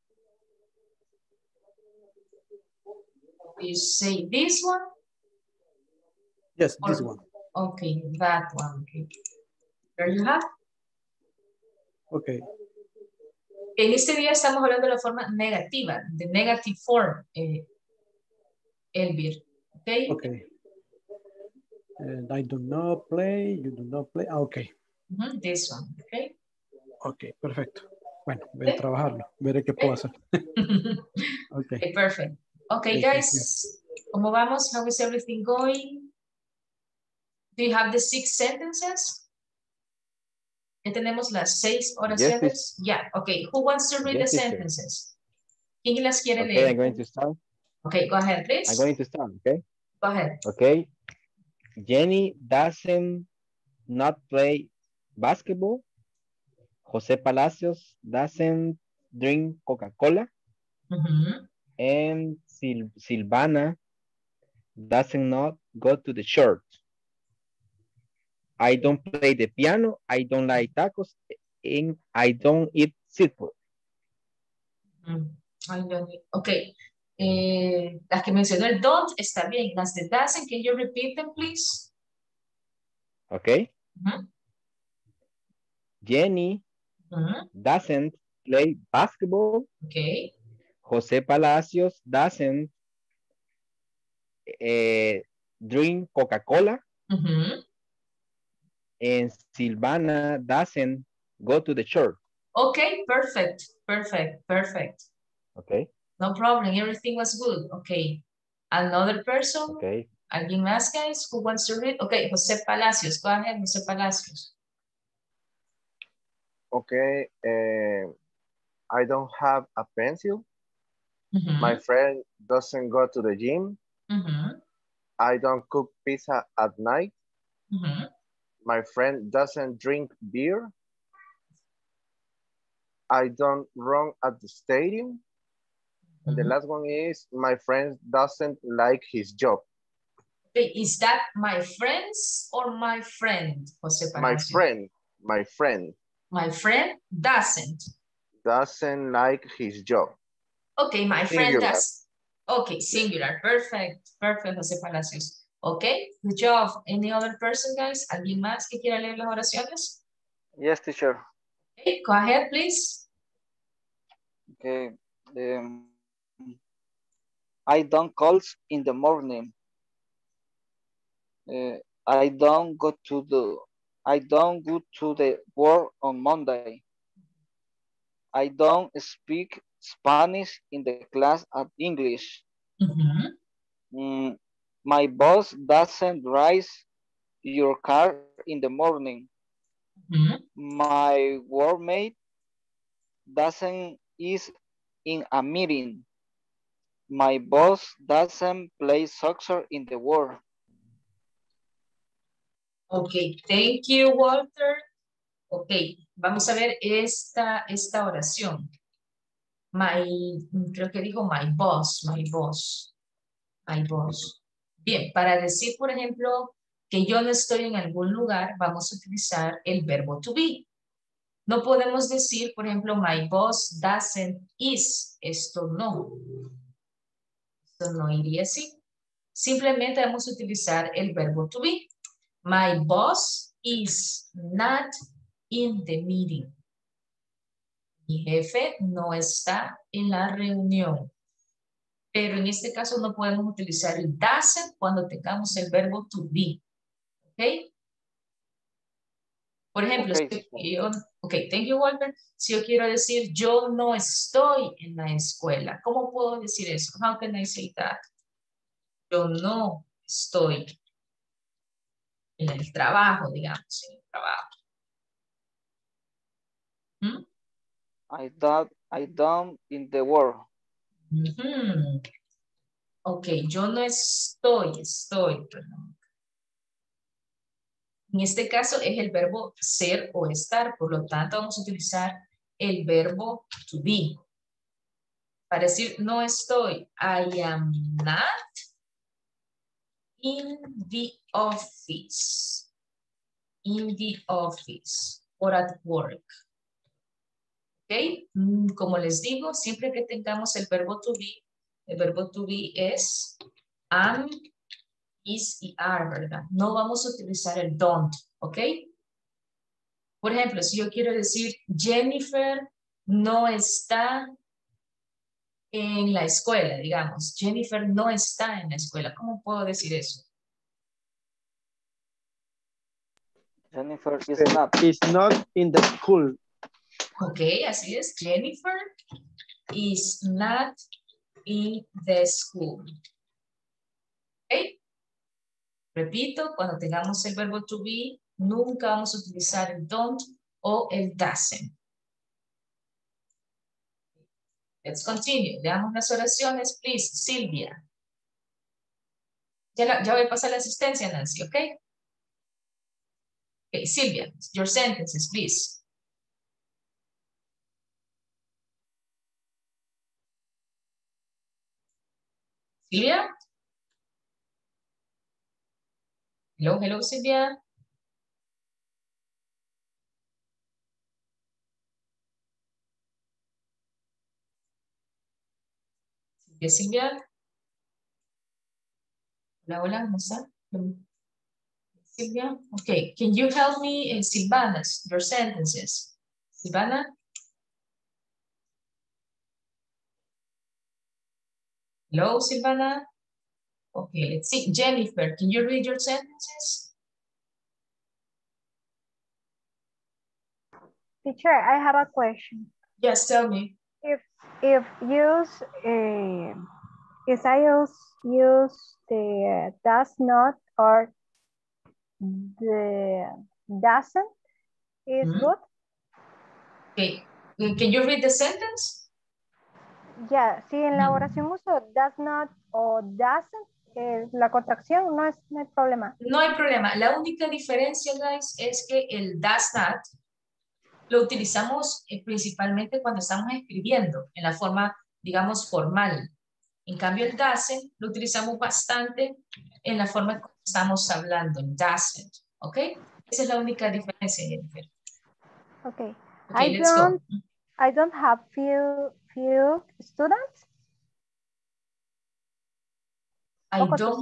You say this one?
Yes,
Or,
this one.
Okay, that one. Okay. There you have.
Okay.
En este día estamos hablando de la forma negativa, the negative form, Elvir. Okay.
Okay. And I do not play, you do not play. Okay.
This one, okay.
Okay, perfecto. Bueno, voy a trabajarlo. Veré qué puedo hacer. Okay.
Okay, perfect. Okay, guys, ¿cómo vamos? How is everything going? Do you have the 6 sentences? Ya tenemos las 6 oraciones. Yeah, okay. Who wants to read the sentences? ¿Quién las quiere leer?
Okay, I'm going to start.
Okay, go ahead, please.
I'm going to start, okay?
Go ahead.
Okay. Jenny doesn't not play basketball. Jose Palacios doesn't drink Coca-Cola. And Silvana doesn't not go to the church. I don't play the piano. I don't like tacos. And I don't eat seafood.
Okay. Las que mencionó el don't está bien. Las de doesn't, can you repeat them, please?
Okay. Jenny doesn't play basketball.
Okay.
Jose Palacios doesn't drink Coca-Cola. And Silvana doesn't go to the church.
Okay, perfect, perfect, perfect.
Okay.
No problem, everything was good. Okay. Another person?
Okay.
¿Alguien más, guys? Who wants to read? Okay, Jose Palacios. Go ahead, Jose Palacios.
Okay. I don't have a pencil. My friend doesn't go to the gym. I don't cook pizza at night. My friend doesn't drink beer. I don't run at the stadium. And the last one is my friend doesn't like his job.
Okay, is that my friends or my friend, Jose Palacios?
My friend.
My friend doesn't.
Doesn't like his job.
Okay, my friend
Singular.
does. Okay, singular. Perfect. Perfect, Jose Palacios. Okay, good job. Any other person, guys? ¿Alguien más que quiera leer las oraciones?
Yes, teacher.
Okay, go ahead, please.
Okay. I don't calls in the morning. I don't go to the work on Monday. I don't speak Spanish in the class at English. My boss doesn't drive your car in the morning. My workmate doesn't is in a meeting. My boss doesn't play soccer in the work.
Okay, thank you, Walter. Ok, vamos a ver esta oración. Creo que dijo my boss. Bien, para decir, por ejemplo, que yo no estoy en algún lugar, vamos a utilizar el verbo to be. No podemos decir, por ejemplo, my boss doesn't is. Esto no iría así. Simplemente vamos a utilizar el verbo to be. My boss is not in the meeting. Mi jefe no está en la reunión. Pero en este caso no podemos utilizar el doesn't cuando tengamos el verbo to be. ¿Ok? Por ejemplo, thank you, Walter. Si yo quiero decir yo no estoy en la escuela, ¿cómo puedo decir eso? How can I say that? Yo no estoy en el trabajo, digamos, en el trabajo.
I don't in the work.
Ok, yo no estoy, perdón. En este caso es el verbo ser o estar, por lo tanto vamos a utilizar el verbo to be. Para decir no estoy, I am not in the office. In the office or at work. ¿Ok? Como les digo, siempre que tengamos el verbo to be es am, is y are, ¿verdad? No vamos a utilizar el don't, ¿ok? Por ejemplo, si yo quiero decir Jennifer no está en la escuela, digamos. Jennifer no está en la escuela. ¿Cómo puedo decir eso?
Jennifer
is not in the school.
Ok, así es. Jennifer is not in the school. Ok. Repito, cuando tengamos el verbo to be, nunca vamos a utilizar el don't o el doesn't. Let's continue. Leamos las oraciones, please. Silvia. Ya voy a pasar la asistencia, Nancy, ¿ok? Okay, Silvia, your sentences, please. Silvia? Hello, hello, Silvia. Silvia. Hola, hola, ¿cómo está? Silvia, okay. Can you help me, Silvana, your sentences? Silvana? Hello, Silvana? Okay, let's see. Jennifer, can you read your sentences?
Teacher, I have a question.
Yes, tell me.
If I use the does not or the doesn't is good?
Okay, can you read the sentence?
Yeah, si en la oración uso does not o doesn't, la contracción no hay problema.
No hay problema. La única diferencia, guys, es que el does not lo utilizamos principalmente cuando estamos escribiendo en la forma, digamos, formal. En cambio, el doesn't lo utilizamos bastante en la forma que estamos hablando, doesn't, ¿ok? Esa es la única diferencia, Jennifer.
Okay.
Okay, let's go.
I don't have few students.
I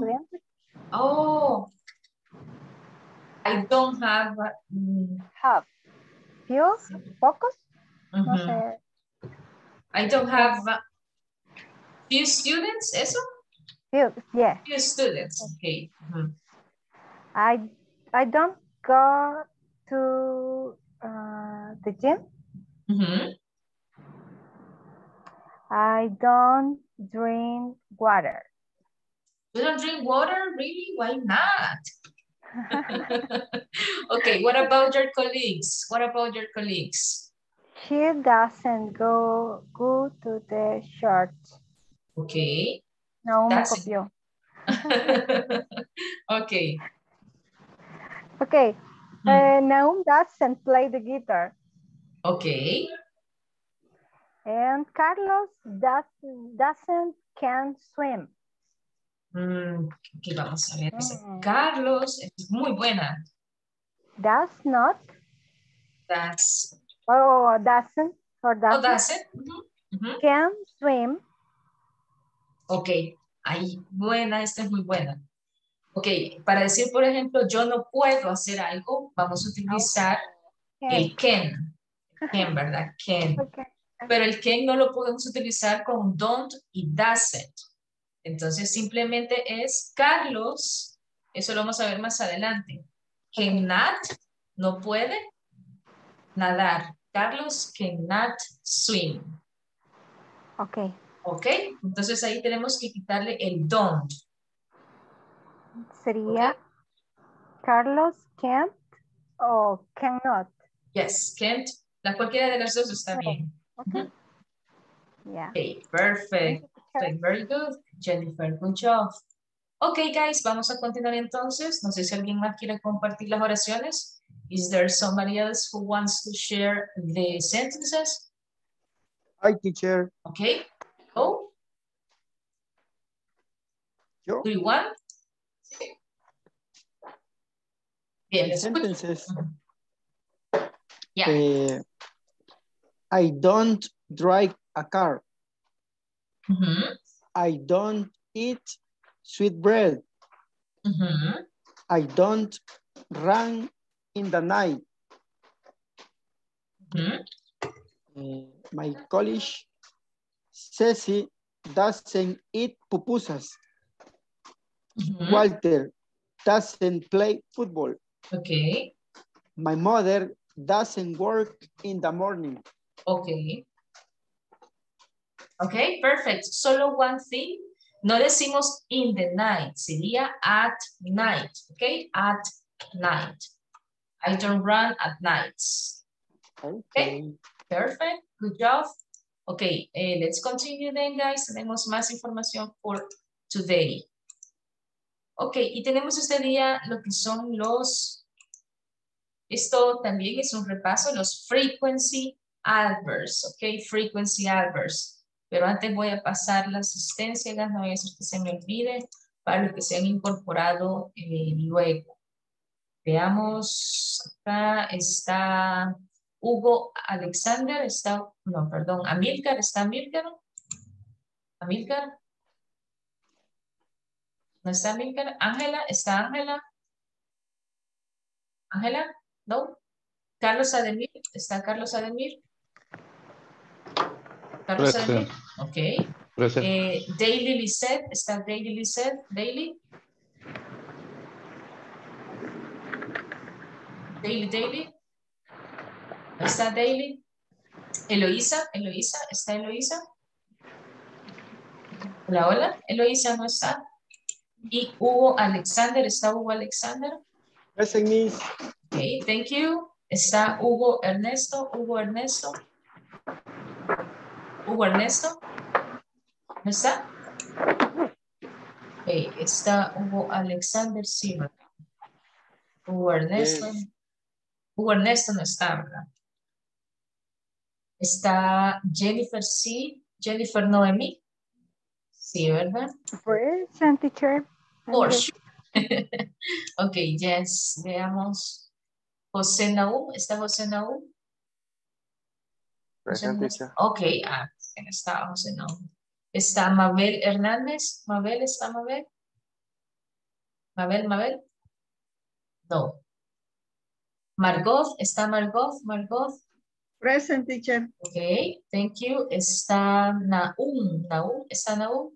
don't have.
Have. Few, pocos. No sé.
I don't have few students, ¿eso?
Few, yeah.
Few students, okay.
I don't go to the gym. I don't drink water.
You don't drink water? Really? Why not? Okay, what about your colleagues? What about your colleagues?
She doesn't go to the church.
Okay.
No me copió.
Okay.
Okay. Naum doesn't play the guitar.
Okay.
And Carlos can't swim.
Okay, vamos a ver. Carlos es muy buena.
Does not.
Doesn't.
Oh, doesn't. Or doesn't.
Oh, doesn't.
Can swim.
Ok. Ahí, buena, esta es muy buena. Ok, para decir, por ejemplo, yo no puedo hacer algo, vamos a utilizar el can. Can, ¿verdad? Can.
Okay.
Pero el can no lo podemos utilizar con don't y doesn't. Entonces simplemente es Carlos, eso lo vamos a ver más adelante. Cannot, no puede nadar. Carlos cannot swim.
Ok.
Ok, entonces ahí tenemos que quitarle el don't.
Sería Carlos can't o cannot.
Yes, can't. Cualquiera de las dos está bien.
Okay. Yeah.
Okay, perfect. Perfect, very good. Jennifer, good job. Ok, guys, vamos a continuar entonces. No sé si alguien más quiere compartir las oraciones. Is there somebody else who wants to share the sentences?
Hi, teacher.
Okay, go.
Yo.
Do you want? Bien,
sentences.
Yeah.
I don't drive a car.
Mm-hmm.
I don't eat sweet bread.
Mm-hmm.
I don't run in the night.
Mm-hmm.
My college Ceci doesn't eat pupusas.
Mm-hmm.
Walter doesn't play football.
Okay.
My mother doesn't work in the morning.
Okay. Okay, perfect. Solo one thing. No decimos in the night. Sería at night. Okay, at night. I don't run at nights. Okay, perfect. Good job. Okay, let's continue then, guys. Tenemos más información for today. Ok, y tenemos este día lo que son los... Esto también es un repaso, los frequency adverbs, ok, frequency adverbs. Pero antes voy a pasar la asistencia, no voy a hacer que se me olvide, para los que se han incorporado luego. Veamos, acá está Hugo Alexander, está, no, perdón, Amílcar, ¿está Amílcar? Amílcar. ¿No está Amílcar? Ángela, ¿está Ángela? Ángela, ¿no? Carlos Ademir, ¿está Carlos Ademir? Carlos
Present.
Ademir, ok.
Present.
Daily Lisette, ¿está Daily Lisette? Daily. Daily. ¿No está Daily? Eloísa, ¿está Eloísa? Hola, hola, Eloísa no está. Y Hugo Alexander, ¿está Hugo Alexander?
Present, Miss.
Ok, thank you. ¿Está Hugo Ernesto? Hugo Ernesto. Hugo Ernesto. ¿No está? Ok, está Hugo Alexander, sí, ¿verdad? Hugo Ernesto.
Yes.
Hugo Ernesto no está, ¿verdad? Está Jennifer, sí. Jennifer Noemi. Sí, ¿verdad?
Present, teacher.
For sure. Ok, yes. Veamos. José Naum. ¿Está José Naum?
Present, teacher.
Ok, está José Naum. ¿Está Mabel Hernández? ¿Mabel está Mabel? ¿Mabel? No. Margot, ¿está Margot?
Present, teacher.
Ok, thank you. Está Naum. ¿Está Naum?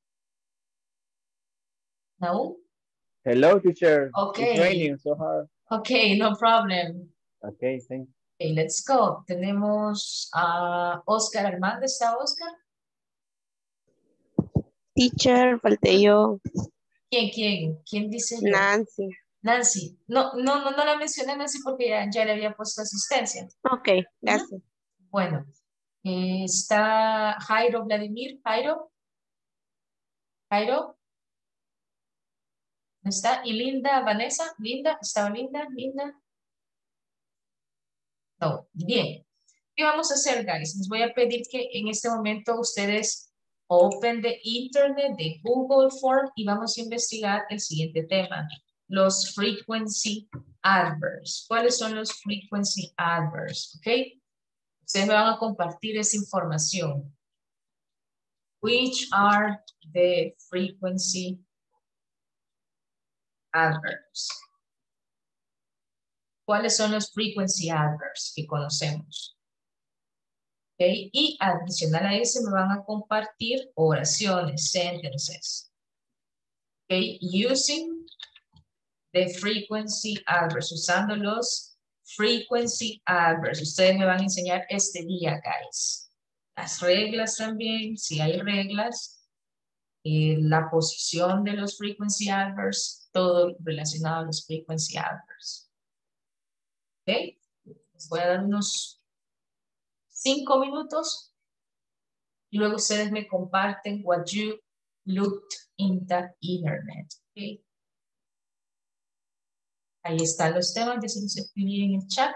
Naum?
Hello, teacher.
Okay.
It's raining so hard.
Okay, no problem.
Okay, thanks.
Okay, let's go. Tenemos a Oscar Armando. ¿Está Oscar?
Teacher, falté yo.
¿Quién dice yo? Nancy. No la mencioné, Nancy, porque ya le había puesto asistencia.
Ok, gracias.
Bueno, está Jairo Vladimir. Jairo. ¿No está? ¿Y Linda Vanessa? Linda, ¿estaba Linda? No, bien. ¿Qué vamos a hacer, guys? Les voy a pedir que en este momento ustedes open the internet, de Google Form, y vamos a investigar el siguiente tema. Los frequency adverbs. ¿Cuáles son los frequency adverbs? ¿Ok? Ustedes me van a compartir esa información. Which are the frequency adverbs? ¿Cuáles son los frequency adverbs que conocemos? ¿Okay? Y adicional a eso me van a compartir oraciones, sentences. ¿Okay? Using the frequency adverbs, usando los frequency adverbs. Ustedes me van a enseñar este día, guys. Las reglas también, si hay reglas. La posición de los frequency adverbs, todo relacionado a los frequency adverbs. ¿Ok? Les voy a dar unos 5 minutos Y luego ustedes me comparten what you looked in the internet. Okay. Ahí están los temas, ya se los escribí en el chat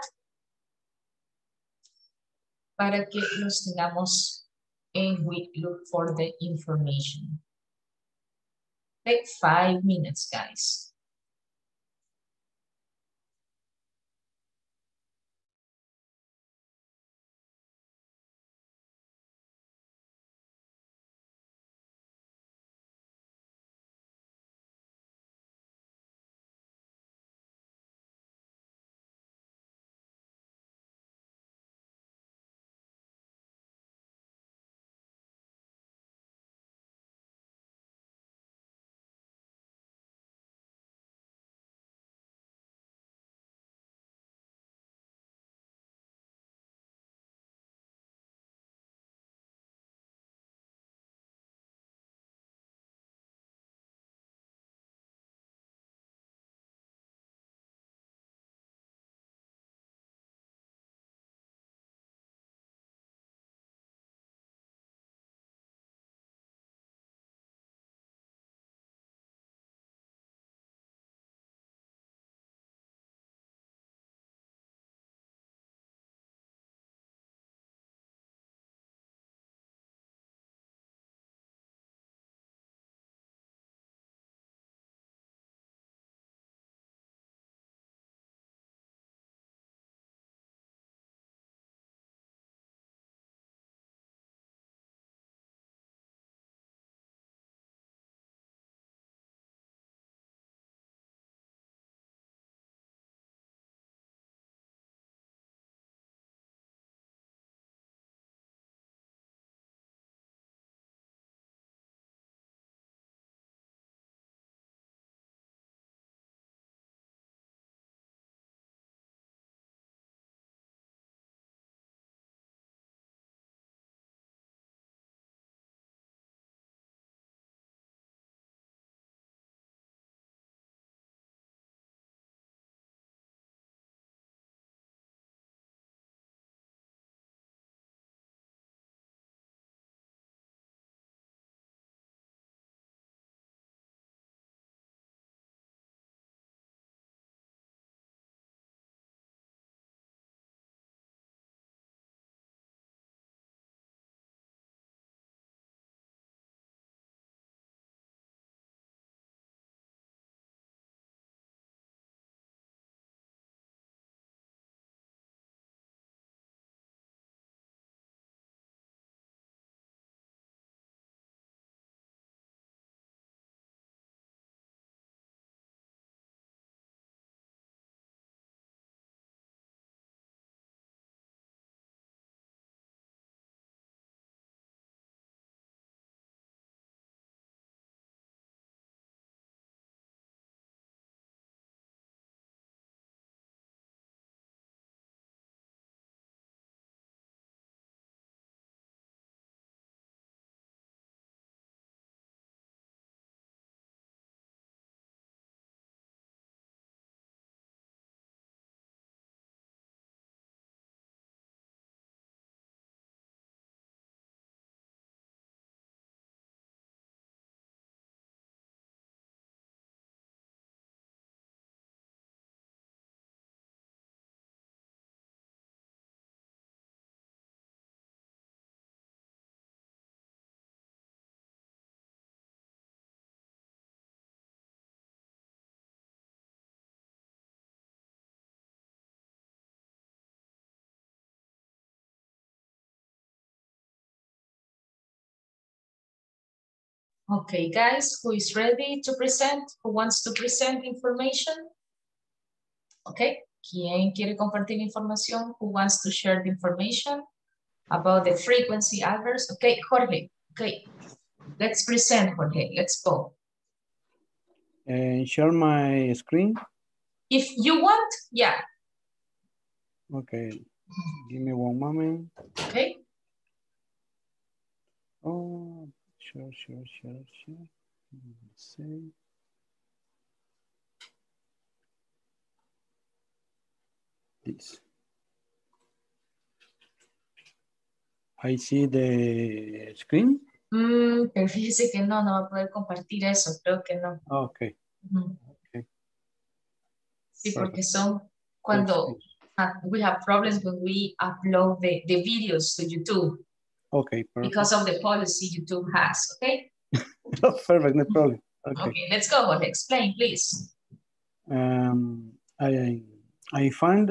para que los tengamos en we look for the information. Take 5 minutes, guys. Okay, guys, who is ready to present? Who wants to present information? Okay, ¿quién quiere compartir información? Who wants to share the information about the frequency adverbs? Okay, Jorge, okay, let's present, Jorge, let's go.
Share my screen?
If you want, yeah.
Okay, give me one moment.
Okay.
Oh, sure. Let's see. This. I see the screen.
Pero fíjese que no va a poder compartir eso, creo que no.
Okay. Okay.
Sí, porque son cuando we have problems when we upload the videos to YouTube.
Okay, perfect.
Because of the policy YouTube has, okay?
Perfect, no problem.
Okay, let's go. Explain, please.
I found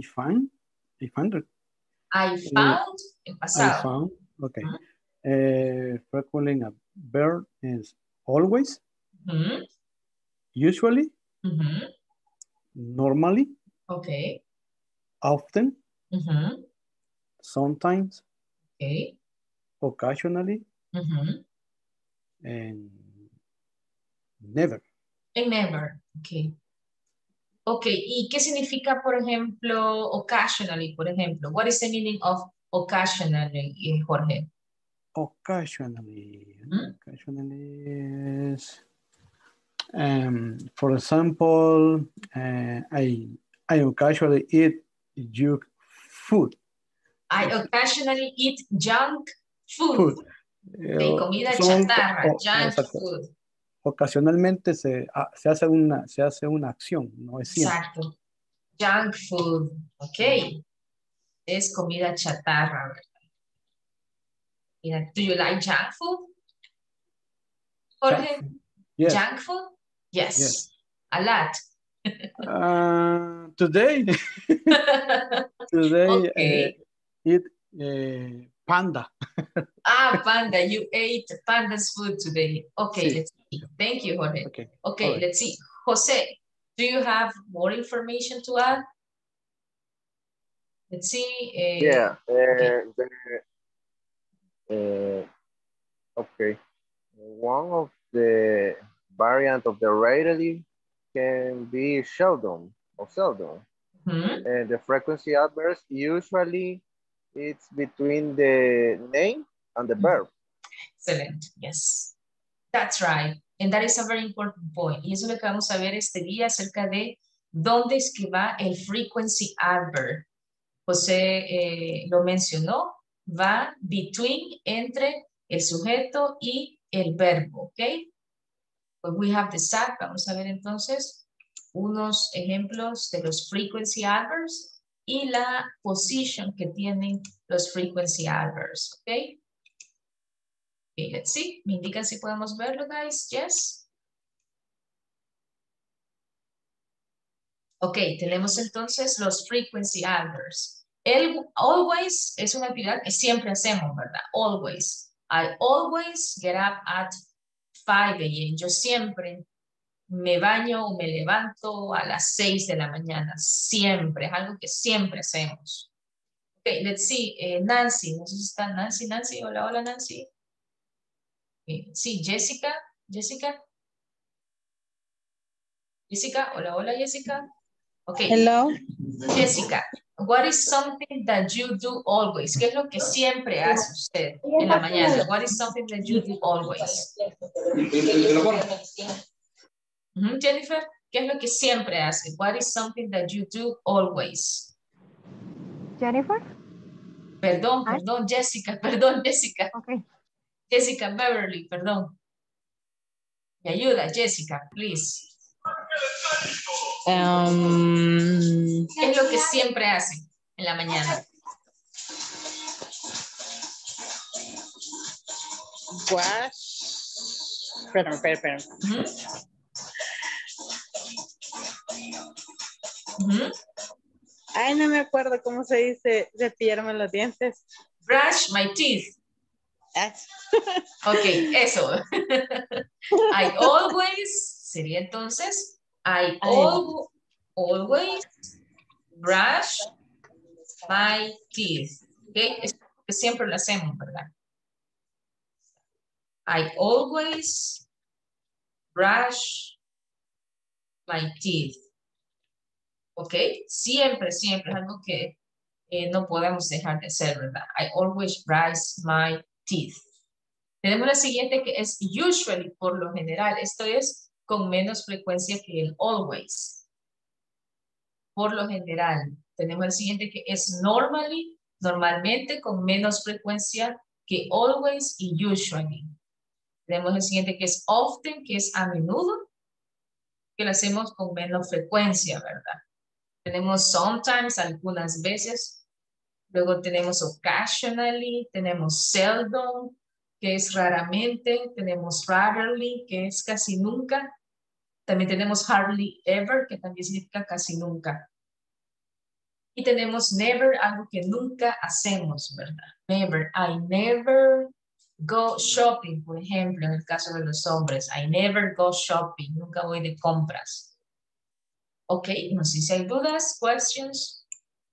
in pasado.
Okay. Frequently a verb is always, usually, normally,
okay,
often, sometimes,
okay,
occasionally, and never.
And never, okay. Okay, ¿y qué significa, por ejemplo, occasionally, por ejemplo? What is the meaning of occasionally, Jorge?
Occasionally is, for example, I occasionally eat junk food.
I occasionally eat junk food. De comida chatarra, junk food.
Ocasionalmente se hace una acción, no es siempre.
Exacto. Junk food, ok. Es comida chatarra, ¿verdad? Do you like junk food? Jorge?
Yes.
Junk food? Yes. A lot.
Today,
okay.
Eat panda.
Panda. You ate panda's food today. Okay, sí. Let's see. Thank you, Jorge. Okay, right. Let's see. Jose, do you have more information to add? Let's see.
Yeah.
Okay.
One of the variant of the relative can be seldom or seldom. And the frequency adverb usually it's between the name and the verb.
Excellent. Yes, that's right. And that is a very important point. Y eso es lo que vamos a ver este día acerca de dónde es que va el frequency adverb. José lo mencionó, va between, entre el sujeto y el verbo, ¿ok? Pues we have the SAT. Vamos a ver entonces unos ejemplos de los frequency adverbs y la position que tienen los frequency adverbs, ¿ok? Okay, let's see. ¿Me indican si podemos verlo, guys? Yes. Ok, tenemos entonces los frequency adverbs. El always es una actividad que siempre hacemos, ¿verdad? Always. I always get up at 5 a.m. Yo siempre me baño o me levanto a las 6 de la mañana. Siempre. Es algo que siempre hacemos. Ok, let's see. Nancy. No sé si está Nancy. Nancy. Hola, hola, Nancy. Sí, Jessica. Jessica. Jessica. Hola, hola, Jessica. Okay.
Hello.
Jessica, what is something that you do always? ¿Qué es lo que siempre hace usted en la mañana? What is something that you do always? Jennifer, ¿qué es lo que siempre hace? What is something that you do always?
Jennifer.
Perdón, perdón, Jessica, perdón, Jessica.
Okay.
Jessica Beverly, perdón. Me ayuda, Jessica, please. ¿Qué es lo que siempre hace en la mañana?
Wash. Espera. Ay, no me acuerdo cómo se dice cepillarme los dientes.
Brush my teeth. Ok, eso. I always, sería entonces, I always brush my teeth. Okay, es que siempre lo hacemos, ¿verdad? I always brush my teeth. Ok, siempre es algo que no podemos dejar de hacer, ¿verdad? I always brush my teeth. Tenemos la siguiente que es usually, por lo general. Esto es con menos frecuencia que el always. Por lo general. Tenemos el siguiente que es normally. Normalmente con menos frecuencia que always y usually. Tenemos el siguiente que es often, que es a menudo, que lo hacemos con menos frecuencia, ¿verdad? Tenemos sometimes, algunas veces. Luego tenemos occasionally, tenemos seldom, que es raramente. Tenemos rarely, que es casi nunca. También tenemos hardly ever, que también significa casi nunca. Y tenemos never, algo que nunca hacemos, ¿verdad? Never. I never go shopping, por ejemplo, en el caso de los hombres. I never go shopping. Nunca voy de compras. Ok, no sé si hay dudas, questions.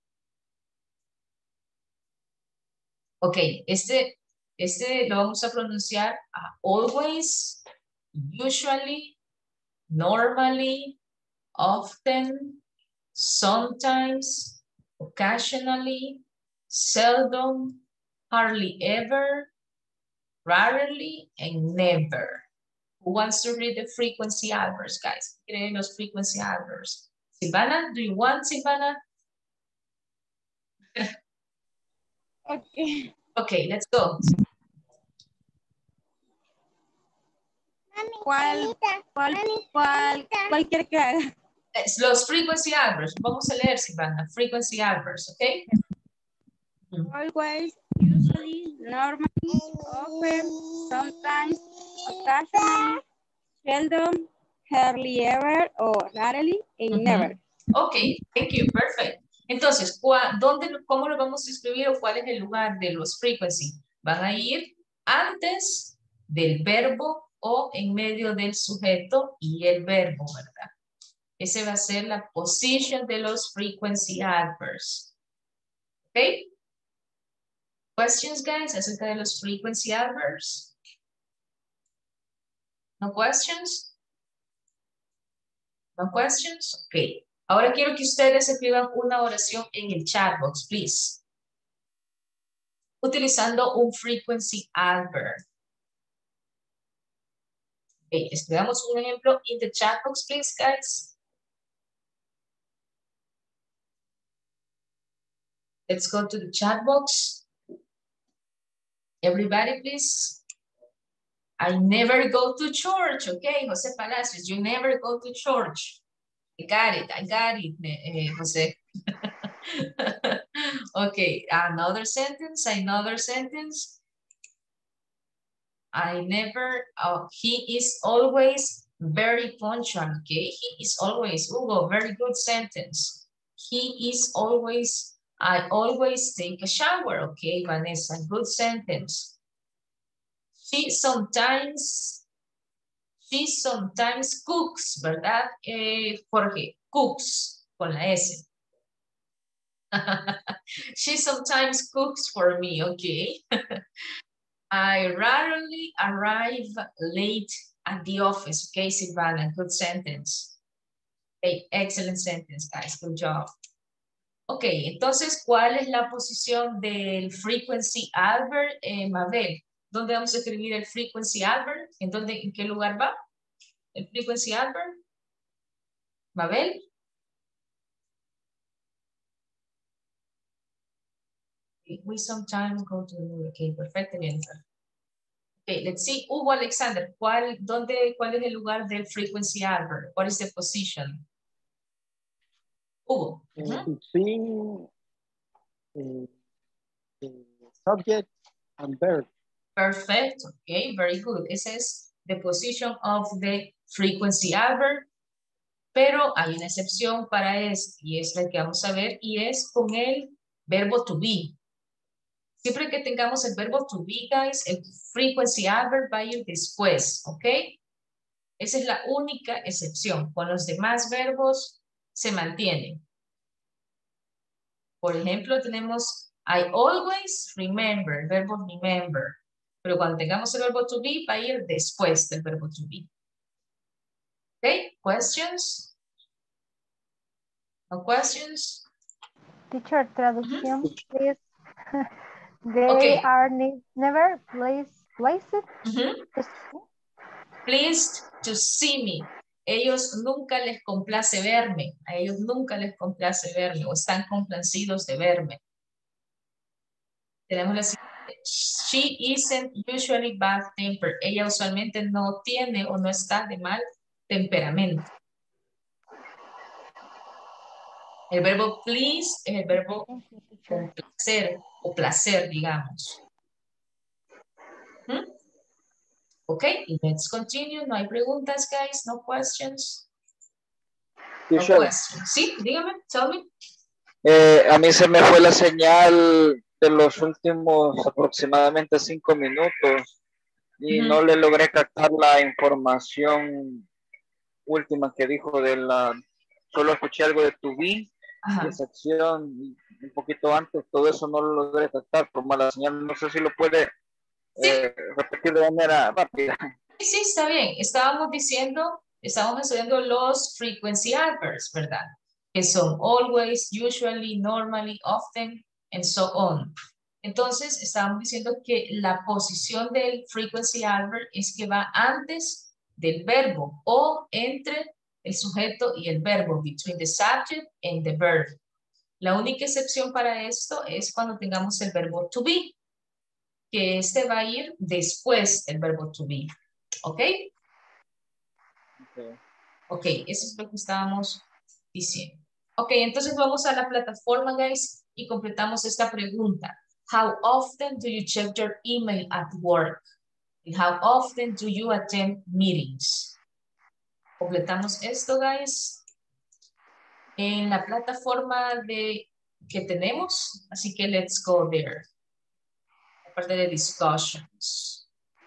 Ok, este lo vamos a pronunciar always, usually, normally, often, sometimes, occasionally, seldom, hardly ever, rarely, and never. Who wants to read the frequency adverbs, guys? ¿Quieren los frequency adverbs? Silvana, do you want, Silvana?
Okay.
Okay, let's go.
¿Cuál quiere que haga?
Los frequency adverbs. Vamos a leer, Silvana. Frequency adverbs, ¿ok?
Always, usually, normally, often, sometimes, occasionally, seldom, hardly ever, or rarely, and never.
Ok, thank you, perfect. Entonces, ¿cómo lo vamos a escribir o cuál es el lugar de los frequency? Van a ir antes del verbo o en medio del sujeto y el verbo, ¿verdad? Ese va a ser la position de los frequency adverbs. ¿Ok? Questions, guys, acerca de los frequency adverbs? No questions? No questions? Ok. Ahora quiero que ustedes escriban una oración en el chat box, please. Utilizando un frequency adverb. Okay, escribamos un ejemplo in the chat box, please, guys. Let's go to the chat box. Everybody, please. I never go to church. Okay, Jose Palacios, you never go to church. I got it, Jose. Okay, another sentence. I never, he is always very punctual, okay? He is always, Hugo, very good sentence. He is always, I always take a shower, okay, Vanessa, good sentence. She sometimes cooks, ¿verdad? Jorge, cooks, con la S. She sometimes cooks for me, okay? I rarely arrive late at the office, okay, Silvana, good sentence. Okay, excellent sentence, guys, good job. Ok, entonces, ¿cuál es la posición del frequency adverb, Mabel? ¿Dónde vamos a escribir el frequency adverb? ¿En qué lugar va el frequency adverb? ¿Mabel? We sometimes go to the movie. Okay, perfecto, Jennifer. Okay, let's see. Hugo Alexander, ¿cuál es el lugar del frequency adverb? What is the position? Hugo.
Between subject and verb.
Perfect. Okay, very good. Esa es the position of the frequency adverb. Pero hay una excepción para esto y es la que vamos a ver y es con el verbo to be. Siempre que tengamos el verbo to be, guys, el frequency adverb va a ir después, ¿ok? Esa es la única excepción. Con los demás verbos se mantienen. Por ejemplo, tenemos I always remember, el verbo remember. Pero cuando tengamos el verbo to be, va a ir después del verbo to be. ¿Ok? Questions? No questions?
Teacher, traducción, please. They are never pleased
to see me. Ellos nunca les complace verme. A ellos nunca les complace verme o están complacidos de verme. Tenemos la siguiente. She isn't usually bad-tempered. Ella usualmente no tiene o no está de mal temperamento. El verbo please es el verbo complacer o placer, digamos. ¿Mm? Ok, let's continue. No hay preguntas, guys. No questions. No questions. Sí, dígame, tell me.
A mí se me fue la señal de los últimos aproximadamente 5 minutos y no le logré captar la información última que dijo de la... Solo escuché algo de to be, y esa acción un poquito antes, todo eso no lo logré captar por mala señal. No sé si lo puede repetir de manera rápida.
Sí, está bien. Estábamos estudiando los frequency adverbs, ¿verdad? Que son always, usually, normally, often, and so on. Entonces, estábamos diciendo que la posición del frequency adverb es que va antes del verbo o entre el sujeto y el verbo, between the subject and the verb. La única excepción para esto es cuando tengamos el verbo to be, que este va a ir después del verbo to be. ¿Ok? Ok, eso es lo que estábamos diciendo. Ok, entonces vamos a la plataforma, guys, y completamos esta pregunta. How often do you check your email at work? And how often do you attend meetings? Completamos esto, guys, en la plataforma que tenemos, así que let's go there. La parte de discussions.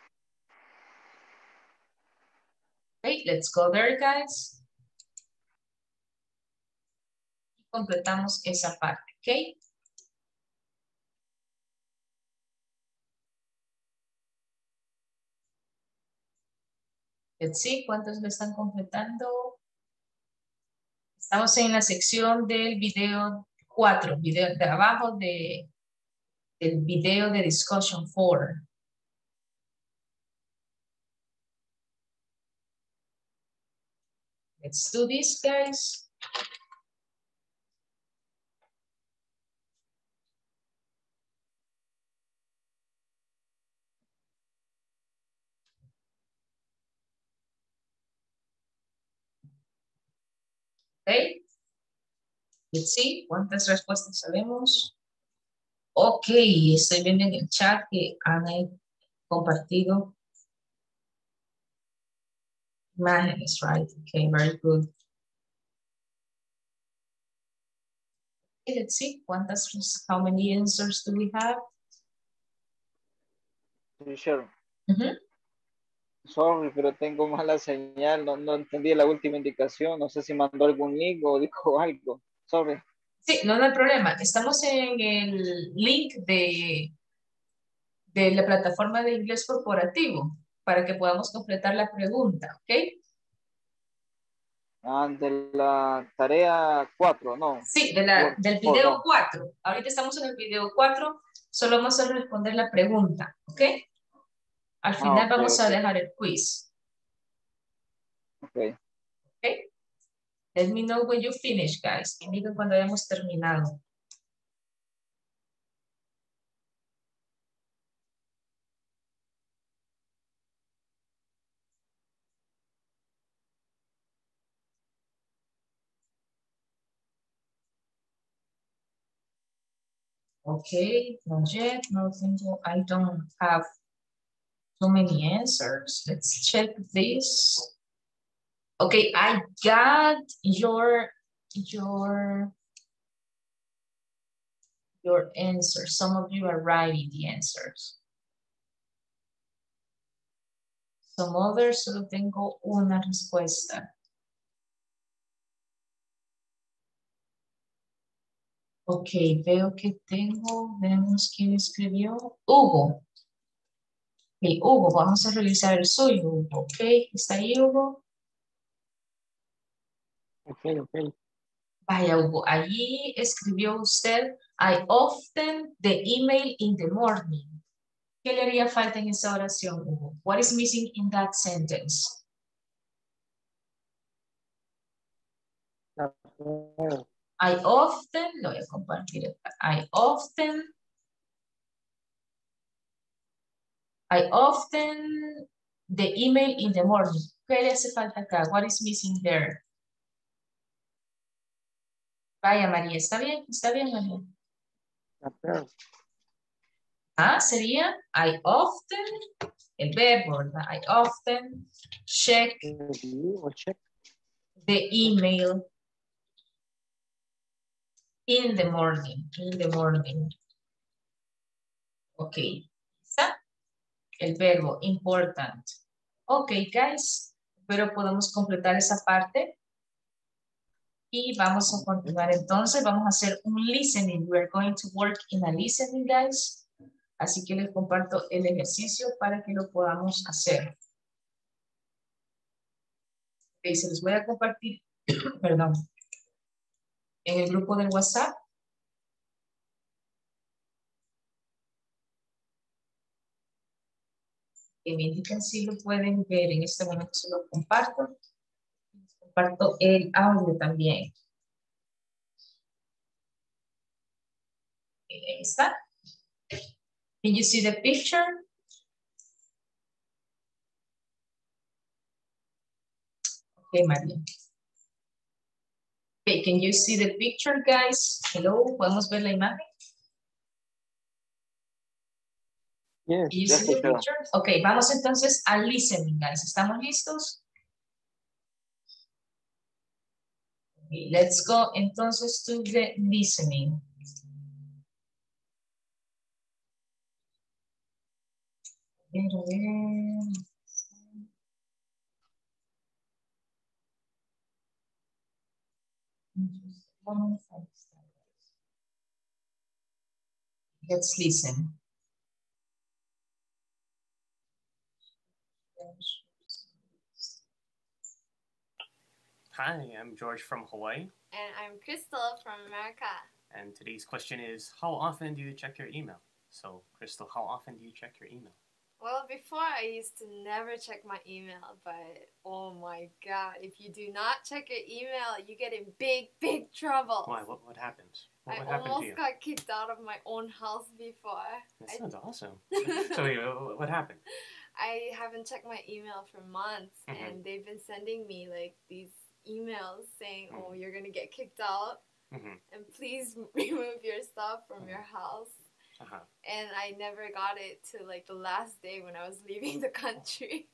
Okay, let's go there, guys. Completamos esa parte, ¿ok? Let's see, ¿cuántos lo están completando? Estamos en la sección del video 4, video de abajo del video de discussion 4. Let's do this, guys. Okay. Let's see, ¿cuántas respuestas sabemos? Ok, estoy viendo en el chat que han compartido imágenes, right? Okay, very good. Okay, let's see, how many answers do we have?
Sure. Sorry, pero tengo mala señal, no entendí la última indicación, no sé si mandó algún link o dijo algo, sorry.
Sí, no hay problema, estamos en el link de la plataforma de inglés corporativo para que podamos completar la pregunta, ¿ok?
De la tarea 4, ¿no?
Sí, del video 4. Ahorita estamos en el video 4, solo vamos a responder la pregunta, ¿ok? Al final vamos a dejar el quiz.
Ok.
Okay. Let me know when you finish, guys. Me digan cuando hayamos terminado. Okay, not yet. I don't have so many answers. Let's check this. Okay, I got your answers. Some of you are writing the answers. Some others solo tengo una respuesta. Ok, veo que vemos quién escribió. Hugo. Ok, Hugo, vamos a realizar el suyo, Hugo. Ok, ¿está ahí, Hugo?
Ok.
Vaya, Hugo, allí escribió usted, I often the email in the morning. ¿Qué le haría falta en esa oración, Hugo? What is missing in that sentence? I often, lo voy a compartir acá. I often I often, the email in the morning. ¿Qué le hace falta acá? What is missing there? Vaya, María, ¿está bien? ¿Está bien, María? Sería I often, el verbo, ¿verdad? I often check the email in the morning, Ok, ¿está? El verbo, important. Ok, guys, pero podemos completar esa parte. Y vamos a continuar entonces, vamos a hacer un listening. We're going to work in a listening, guys. Así que les comparto el ejercicio para que lo podamos hacer. Ok, se los voy a compartir, perdón, en el grupo del WhatsApp. Que me indican si lo pueden ver. En este momento se lo comparto. Comparto el audio también. Ahí está. Can you see the picture? Okay, María. Okay, can you see the picture, guys? Hello, ¿podemos ver la imagen?
Yes,
Can you see the picture? Okay, vamos entonces al listening, guys. ¿Estamos listos? Okay, let's go entonces to the listening. Let's listen.
Hi, I'm George from Hawaii.
And I'm Crystal from America.
And today's question is, how often do you check your email? So, Crystal, how often do you check your email?
Well, before I used to never check my email, but oh my God, if you do not check your email, you get in big trouble.
Why? What happened? What
I
happened to
almost
you?
got kicked out of my own house before.
That sounds awesome. So, wait, what happened?
I haven't checked my email for months, and they've been sending me like these emails saying, oh, you're going to get kicked out, and please remove your stuff from your house. And I never got it till like the last day when I was leaving the country.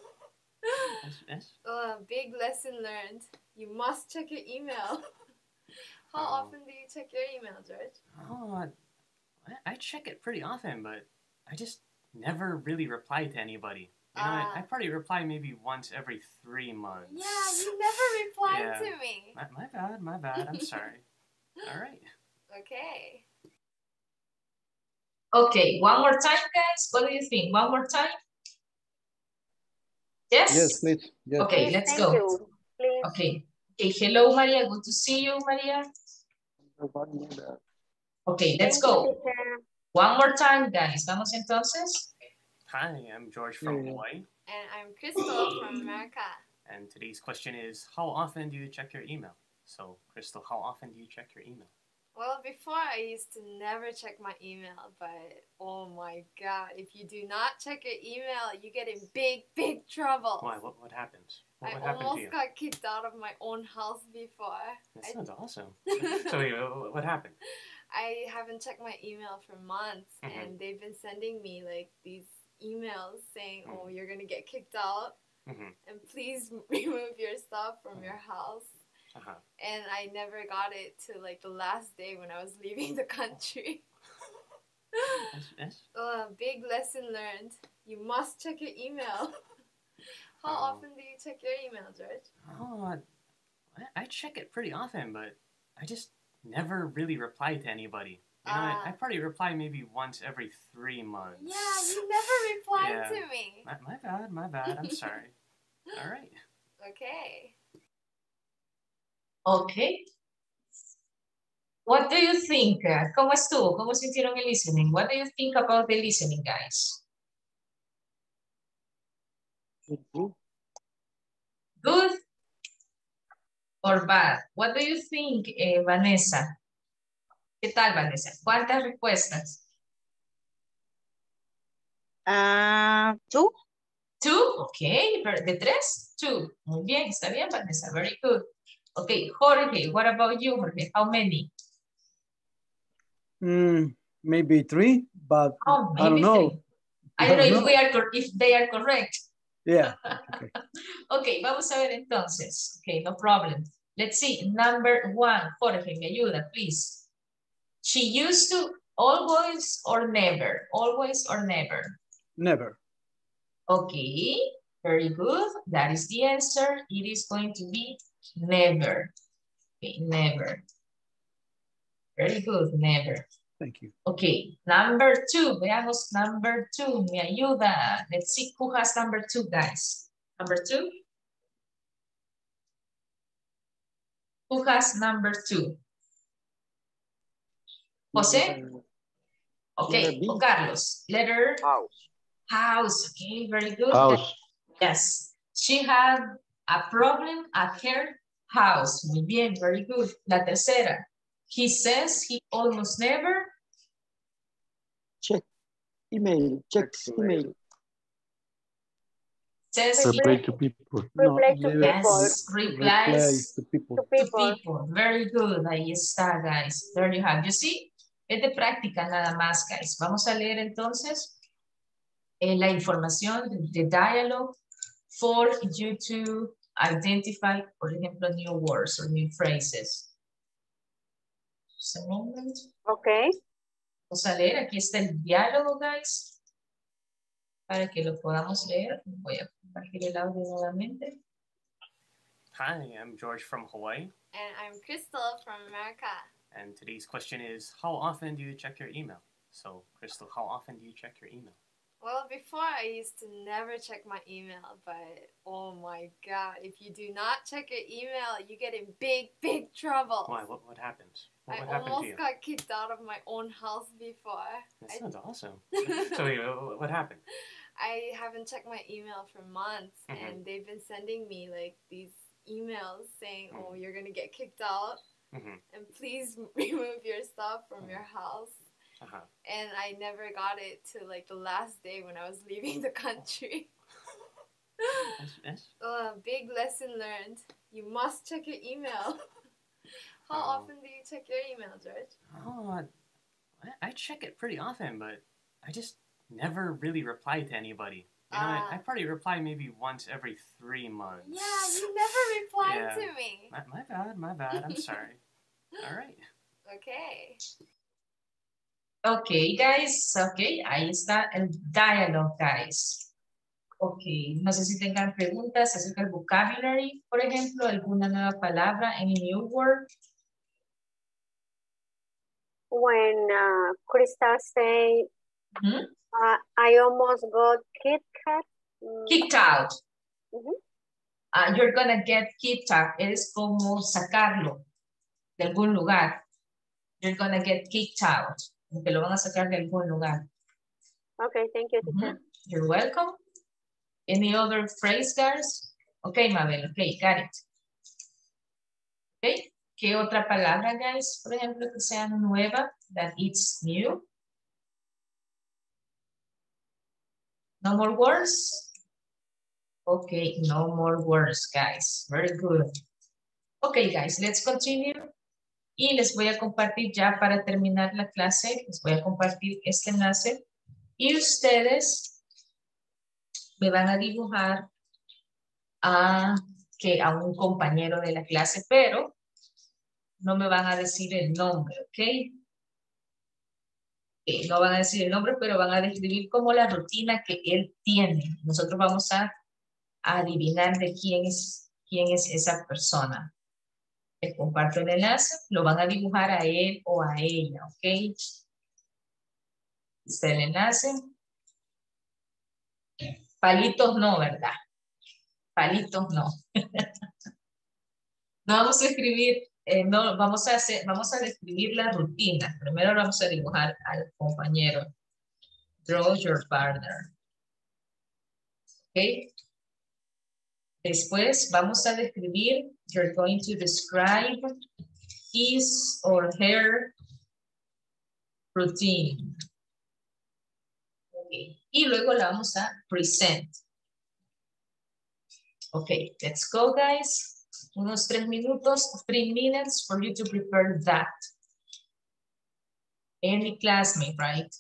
Big lesson learned. You must check your email. How often do you check your email, George?
Oh, I check it pretty often, but I just never really reply to anybody. You know, I probably reply maybe once every 3 months.
Yeah, you never replied to me.
My bad. I'm sorry. All right.
Okay.
Okay, one more time, guys. What do you think? One more time? Yes?
Yes, please. Yes.
Okay,
Please,
let's
thank
go.
you. Please.
Okay. Okay, hello, Maria. Good to see you, Maria. Okay, let's go. One more time, guys. Vamos entonces.
Hi, I'm George from Hawaii.
And I'm Crystal from America.
And today's question is, how often do you check your email? So, Crystal, how often do you check your email?
Well, before I used to never check my email, but oh my God, if you do not check your email, you get in big trouble.
Why? What happened? What
I
happened to
almost
you?
got kicked out of my own house before.
That sounds awesome. So, wait, what happened?
I haven't checked my email for months, and they've been sending me like these emails saying, oh, you're going to get kicked out, and please remove your stuff from your house. And I never got it till like the last day when I was leaving the country. Big lesson learned. You must check your email. How often do you check your email, George?
Oh, I check it pretty often, but I just never really reply to anybody. You know, I probably reply maybe once every 3 months.
Yeah, you never replied to me.
My bad. I'm sorry. All right.
Okay.
Okay. What do you think? ¿Cómo estuvo? ¿Cómo sintieron el listening? What do you think about the listening, guys? Good or bad? What do you think, Vanessa? ¿Qué tal, Vanessa? ¿Cuántas respuestas?
Two.
Two, okay. ¿De tres? Two. Muy bien, está bien, Vanessa. Very good. Okay, Jorge, what about you, Jorge? How many?
Maybe three, but
Oh,
I don't know.
Three. I don't know if they are correct.
Yeah.
Okay. Okay, vamos a ver entonces. Okay, no problem. Let's see. Number one, Jorge, me ayuda, please. She used to always or never? Always or never?
Never.
Okay, very good. That is the answer. It is going to be never. Okay, never. Very good, never.
Thank you.
Okay, number two. Veamos number two. Me ayuda. Let's see who has number two, guys. Number two. Who has number two? Jose? Okay, o Carlos. Letter?
House.
House, okay, very good.
House.
Yes, she had a problem at her house. Muy bien, very good. La tercera. He says he almost never.
Check email. Checks email.
Says
Reply to people.
Reply to people.
Yes, replies
to people.
To people.
Very good. Ahí está, guys. There you have. You see? Es de práctica nada más, guys. Vamos a leer entonces la información de dialogue for you to identify, por ejemplo, new words or new phrases. Just a moment.
Okay.
Vamos a leer. Aquí está el diálogo, guys. Para que lo podamos leer. Voy a compartir el audio nuevamente.
Hi, I'm George from Hawaii.
And I'm Crystal from America.
And today's question is, how often do you check your email? So, Crystal, how often do you check your email?
Well, before I used to never check my email, but oh my God, if you do not check your email, you get in big trouble.
Why? What happens? What
I
happened to
almost
you?
got kicked out of my own house before.
That sounds awesome. So, wait, what happened?
I haven't checked my email for months, and they've been sending me like these emails saying, oh, you're gonna get kicked out, and please remove your stuff from your house. And I never got it till like the last day when I was leaving the country. Big lesson learned. You must check your email. How often do you check your email, George?
Oh, I check it pretty often, but I just never really reply to anybody. You know, I probably reply maybe once every 3 months.
Yeah, you never replied to me.
My bad. I'm sorry. All right.
Okay.
Okay, guys. Okay, ahí está el dialogue, guys. Okay, no sé si tengan preguntas acerca del vocabulary, por ejemplo, alguna nueva palabra, any new word.
When Crystal say, I almost got
kicked out. You're gonna get kicked out. Es como sacarlo de algún lugar. You're gonna get kicked out. Que lo van a sacar de algún lugar.
Okay, thank you, teacher.
You're welcome. Any other phrase, guys? Okay, Mabel. Okay, got it. Okay. ¿Qué otra palabra, guys? Por ejemplo, que sea nueva, that it's new. No more words? Okay, no more words, guys. Very good. Okay, guys, let's continue. Y les voy a compartir ya para terminar la clase, les voy a compartir este enlace. Y ustedes me van a dibujar a un compañero de la clase, pero no me van a decir el nombre, ¿ok? No van a decir el nombre, pero van a describir como la rutina que él tiene. Nosotros vamos a adivinar de quién es esa persona. Les comparto el enlace, lo van a dibujar a él o a ella, ¿ok? Está el enlace. Palitos no, ¿verdad? Palitos no. No vamos a escribir, no, vamos a describir la rutina. Primero vamos a dibujar al compañero. Draw your partner. ¿Ok? Después vamos a describir, you're going to describe his or her routine. Okay. Y luego la vamos a present. Okay, let's go, guys. Unos 3 minutos, 3 minutes for you to prepare that. Any classmate, right?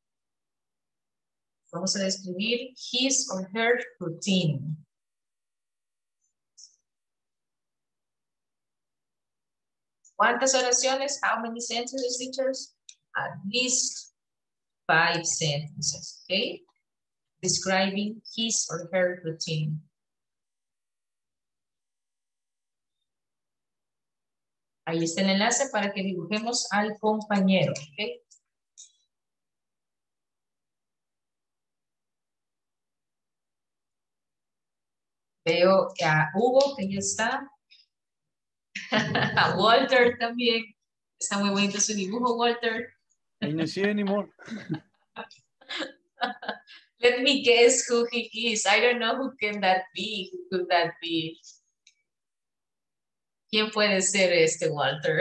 Vamos a describir his or her routine. ¿Cuántas oraciones? How many sentences, teachers? At least 5 sentences, okay? Describing his or her routine. Ahí está el enlace para que dibujemos al compañero, ¿ok? Veo a Hugo que ya está. A Walter también. Está muy bonito su dibujo, Walter.
I don't see anymore.
Let me guess who he is. I don't know who can that be. Who could that be? ¿Quién puede ser este Walter?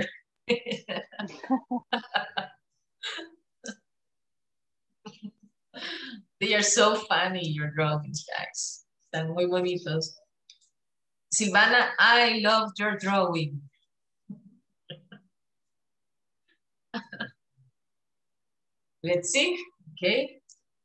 They are so funny, your drawings, guys. Están muy bonitos. Silvana, I love your drawing. Let's see, okay.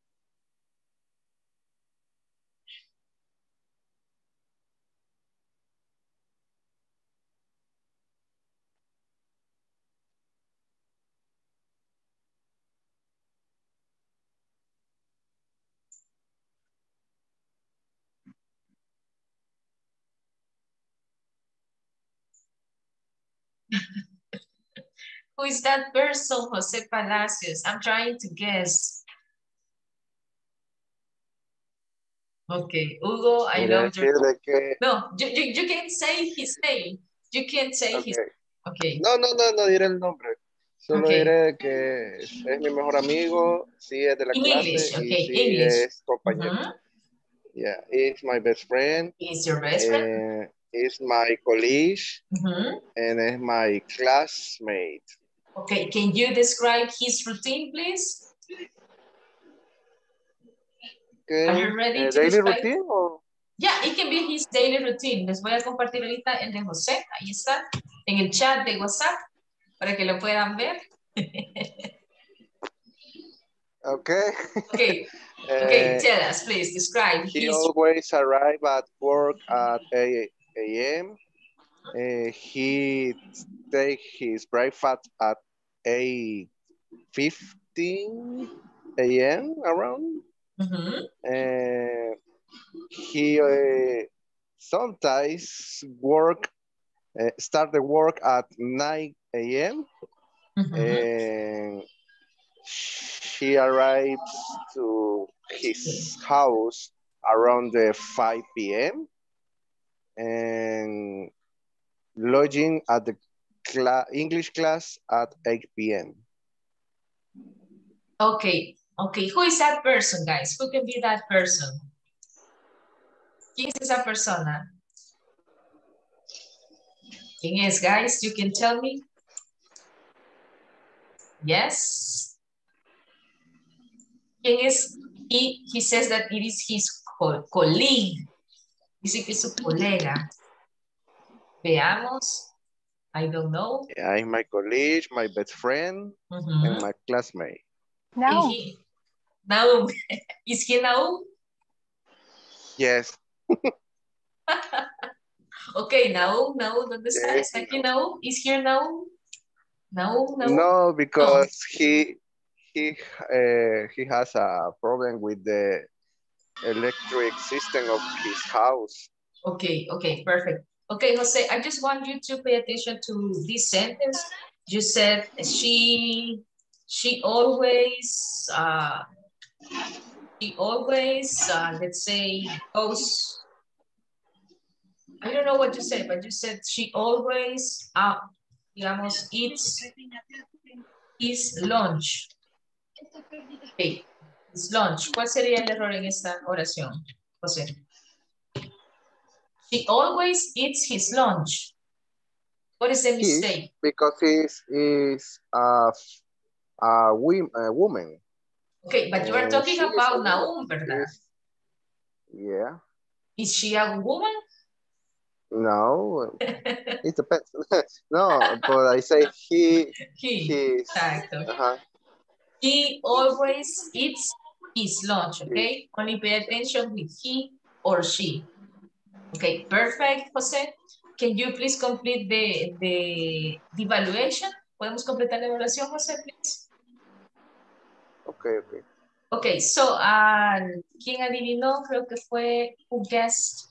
Who is that person, Jose Palacios? I'm trying to guess. Okay, Hugo, I love your... No, you can't say his name. You can't say his... Okay.
No diré el nombre. Solo diré que es mi mejor amigo, sí es de la clase
English, okay,
y sí es compañero. Yeah, he's my best friend.
He's your best friend?
He's my colleague and is my classmate.
Okay, can you describe his routine, please?
Okay.
Are you ready to
daily
describe?
Routine? Or...
Yeah, it can be his daily routine. Les voy a compartir ahorita el de José. Ahí está, en el chat de WhatsApp, para que lo puedan ver.
Okay.
Okay, tell us, please, describe.
He always arrives at work at 8 a.m. He takes his breakfast at 8:15 a.m. around. He sometimes start the work at 9 a.m. And she arrives to his house around 5 p.m. and lodging at the English class at 8 p.m.
Okay, who is that person, guys? Who can be that person? ¿Quién es esa persona? ¿Quién es, guys? You can tell me. Yes. ¿Quién es? He says that it is his colleague. Dice que es su colega. Veamos. I don't know.
Yeah, I'm my colleague, my best friend, and my classmate.
No.
Now, is he now?
Yes.
Okay, now, ¿dónde está? ¿Está aquí now? Is here now? No.
No, because he has a problem with the electric system of his house.
Okay, perfect. Okay, Jose, I just want you to pay attention to this sentence. You said she always, let's say, goes, I don't know what you said, but you said she always, digamos, eats his lunch. Okay, his lunch. ¿Cuál sería el error en esta oración, José? He always eats his lunch. What is the mistake?
Because he's a woman.
Okay, but you are talking about Naum, ¿verdad?
Yeah.
Is she a woman?
No, it depends. No, but I say he's.
Exacto. He always eats his lunch, okay? Only pay attention with he or she. Okay, perfect, Jose. Can you please complete the evaluation? ¿Podemos completar la evaluación, José, please?
Okay, okay.
Okay, so, ¿quién adivinó? Creo que fue who guessed.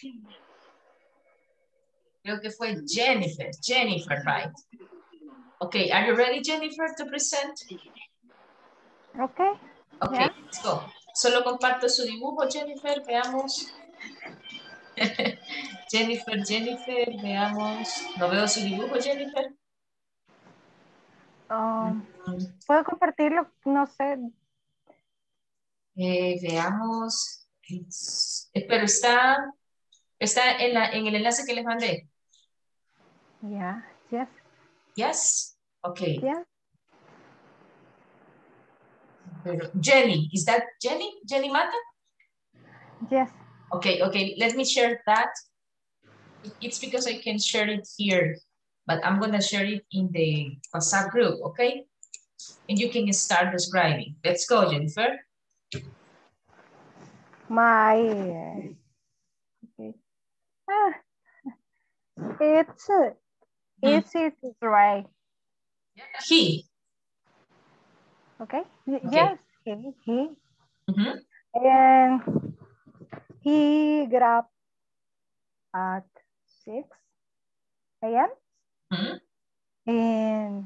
Creo que fue Jennifer. Jennifer, right? Okay, are you ready, Jennifer, to present?
Okay.
Okay,
yeah.
let's go. Solo comparto su dibujo, Jennifer, veamos. Jennifer, veamos. No veo su dibujo, Jennifer.
¿Puedo compartirlo? No sé.
Veamos. Pero está en el enlace que les mandé.
Yeah, yes.
Yes? Okay.
Yeah.
Jenny, is that Jenny? Jenny Mata?
Yes.
Okay, let me share that. It's because I can share it here, but I'm gonna share it in the WhatsApp group, okay? And you can start describing. Let's go, Jennifer.
Okay. It's easy to try.
He.
Okay. Yes, he.
Mm-hmm.
And he got up at 6 a.m.
Mm-hmm.
And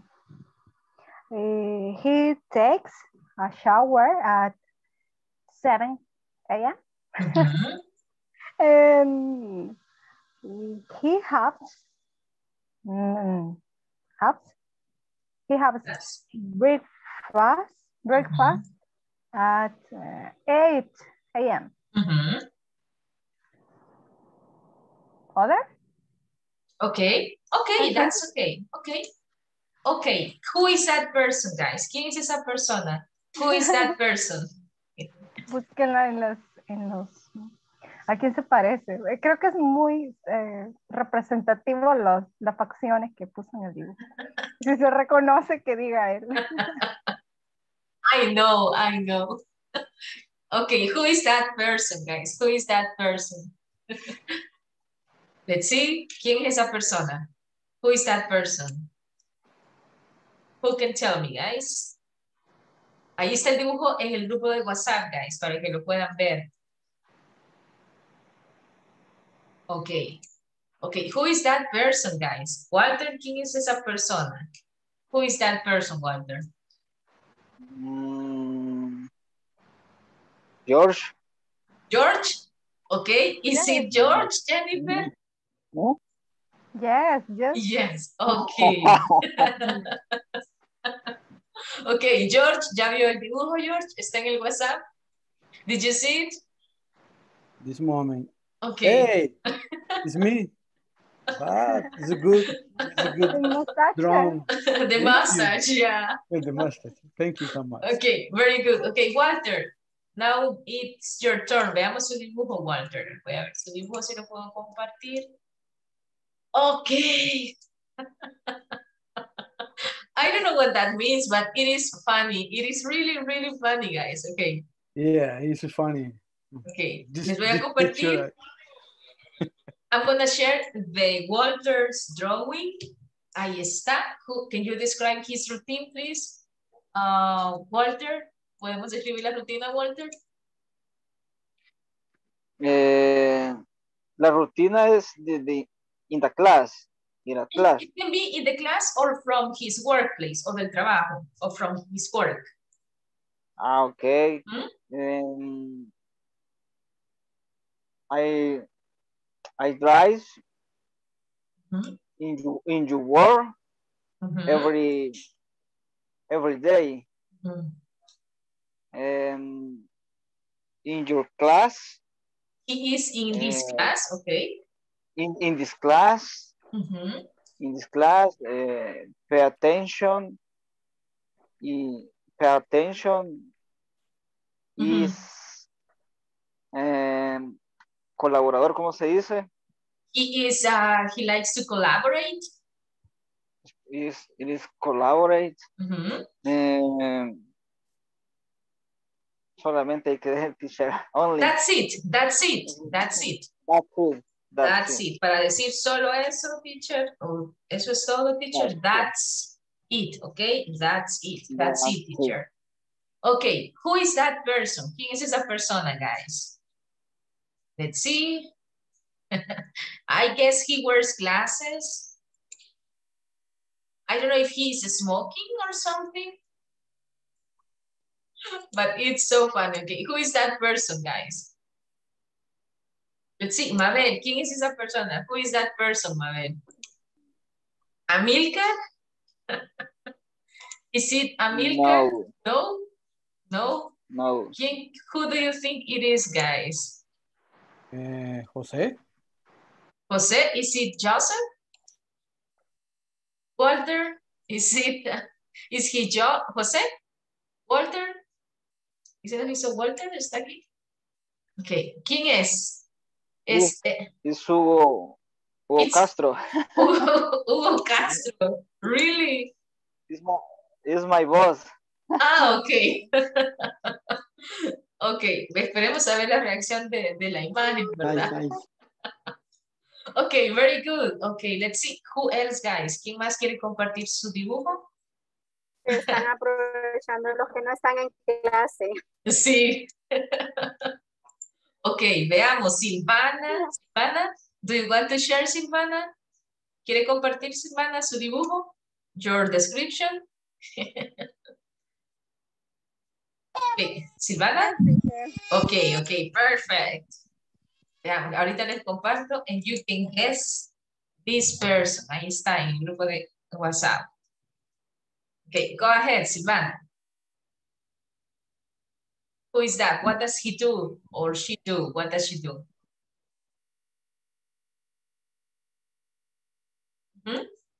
he takes a shower at 7 a.m.
Mm-hmm.
And he has breakfast at 8 a.m.
Mm-hmm.
Other?
Okay, that's okay. Okay, who is that person, guys? ¿Quién es esa persona? Who is that person?
Búsquenla en los... ¿A quién se parece? Creo que es muy representativo las facciones que puso en el dibujo. Si se reconoce, que diga él.
I know. Okay, who is that person, guys? Who is that person? Let's see. ¿Quién es esa persona? Who is that person? Who can tell me, guys? Ahí está el dibujo en el grupo de WhatsApp, guys, para que lo puedan ver. Okay, who is that person, guys? Walter, ¿quién es esa persona? Who is that person, Walter?
George.
George? Okay, is it George, Jennifer?
No?
Yes.
Okay. Okay, George, ¿ya vio el dibujo, George? ¿Está en el WhatsApp? Did you see it?
This moment.
Okay.
Hey, it's me. It's a good drawing.
The mustache, yeah.
The mustache. Thank you so much.
Okay, very good. Okay, Walter, now it's your turn. Veamos su dibujo, Walter. Voy a ver su dibujo si lo puedo compartir. Okay. I don't know what that means, but it is funny. It is really, really funny, guys. Okay.
Yeah, it's funny.
Okay, les voy a compartir. I'm going to share the Walter's drawing. Ahí está. Can you describe his routine, please? Walter, ¿podemos describir la rutina, Walter?
La rutina es in the class.
It can be in the class or from his workplace, o del trabajo, or from his work.
Okay. I drive in your work every day. In your class.
He is in this class, okay.
In this class. In this class, pay attention Is colaborador, ¿cómo se dice?
He likes to collaborate.
It is collaborate. Solamente hay que dejar el teacher. Only.
That's it.
That's it.
Para decir solo eso, teacher, o eso es todo, teacher. That's it, okay? That's it, teacher. Okay, who is that person? ¿Quién es esa persona, guys? Let's see. I guess he wears glasses. I don't know if he's smoking or something. But it's so funny. Okay, who is that person, guys? Let's see, Mabel, ¿quién es esa persona? Who is that person, Mabel? ¿Amilcar? Is it Amilcar? No. No?
No.
Who do you think it is, guys?
Jose.
Jose, is it Joseph? Walter? Is he José? Walter? ¿Is it Walter? ¿Está aquí? Ok, ¿quién es?
Es Hugo Castro.
Hugo Castro, really?
It's my boss.
Ah, ok. Ok, esperemos a ver la reacción de la imagen, ¿verdad?
Nice.
Ok, very good. Ok, let's see. Who else, guys? ¿Quién más quiere compartir su dibujo?
Están aprovechando los que no están en clase.
Sí. Ok, veamos. Silvana. Silvana, do you want to share, Silvana? ¿Quiere compartir, Silvana, su dibujo? Your description? Okay. Silvana? Ok, perfect. Yeah, ahorita les comparto and you can guess this person. Ahí está en el grupo de WhatsApp. Okay, go ahead, Silvana. Who is that? What does he do or she do? What does she do? Hmm?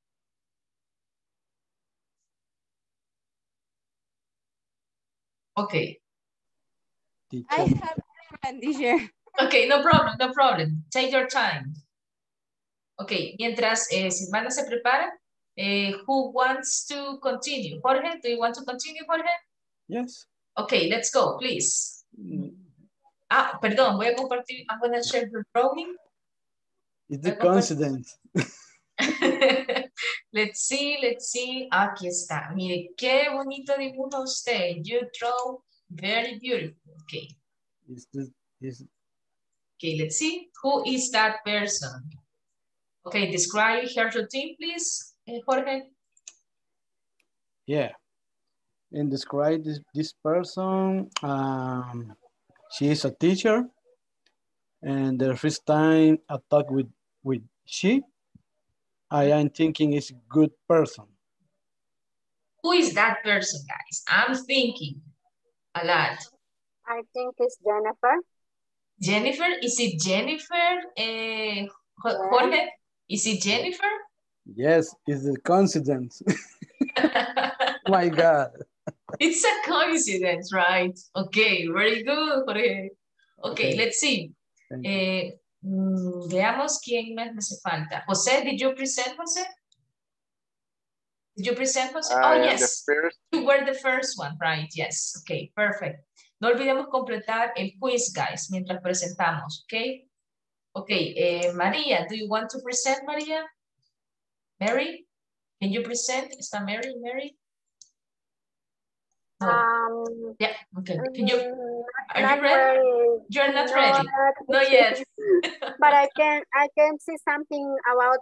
Okay.
I have one, teacher.
Okay, no problem. Take your time. Okay, mientras Silvana se prepara, who wants to continue? Jorge, do you want to continue, Jorge?
Yes.
Okay, let's go, please. Ah, perdón, voy a compartir. I'm going to share the drawing.
It's the coincidence.
Let's see. Aquí está. Mire, qué bonito dibujo usted. You draw very beautiful. Okay. Okay, let's see. Who is that person? Okay, describe her routine, please, Jorge.
Yeah. And describe this person. She is a teacher. And the first time I talk with she, I am thinking is a good person.
Who is that person, guys? I'm thinking a lot.
I think it's Jennifer.
Jennifer? Is it Jennifer? Jorge? Is it Jennifer?
Yes, it's a coincidence. My God.
It's a coincidence, right? Okay, very good, Jorge. Okay, let's see. Veamos quién más me hace falta. José, did you present, José? Did you present, José? Oh, yes. You were the first one, right? Yes. Okay, perfect. No olvidemos completar el quiz, guys, mientras presentamos, okay? Okay, María, do you want to present, María? Mary, can you present? ¿Está Mary? No. Yeah, okay. Can you, are you ready? You're not ready? Not yet.
But I can see something about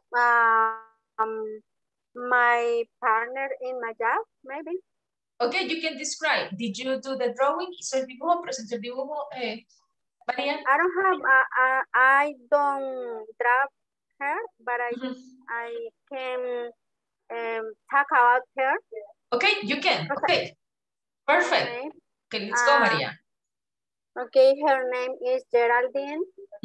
my partner in my job, maybe.
Okay, you can describe. Did you do the drawing? ¿Hizo el dibujo? ¿Presentó el dibujo, María?
I don't draw her, but I can talk about her.
Okay, you can. Okay, perfect. Okay, let's go, Maria.
Okay, her name is Geraldine.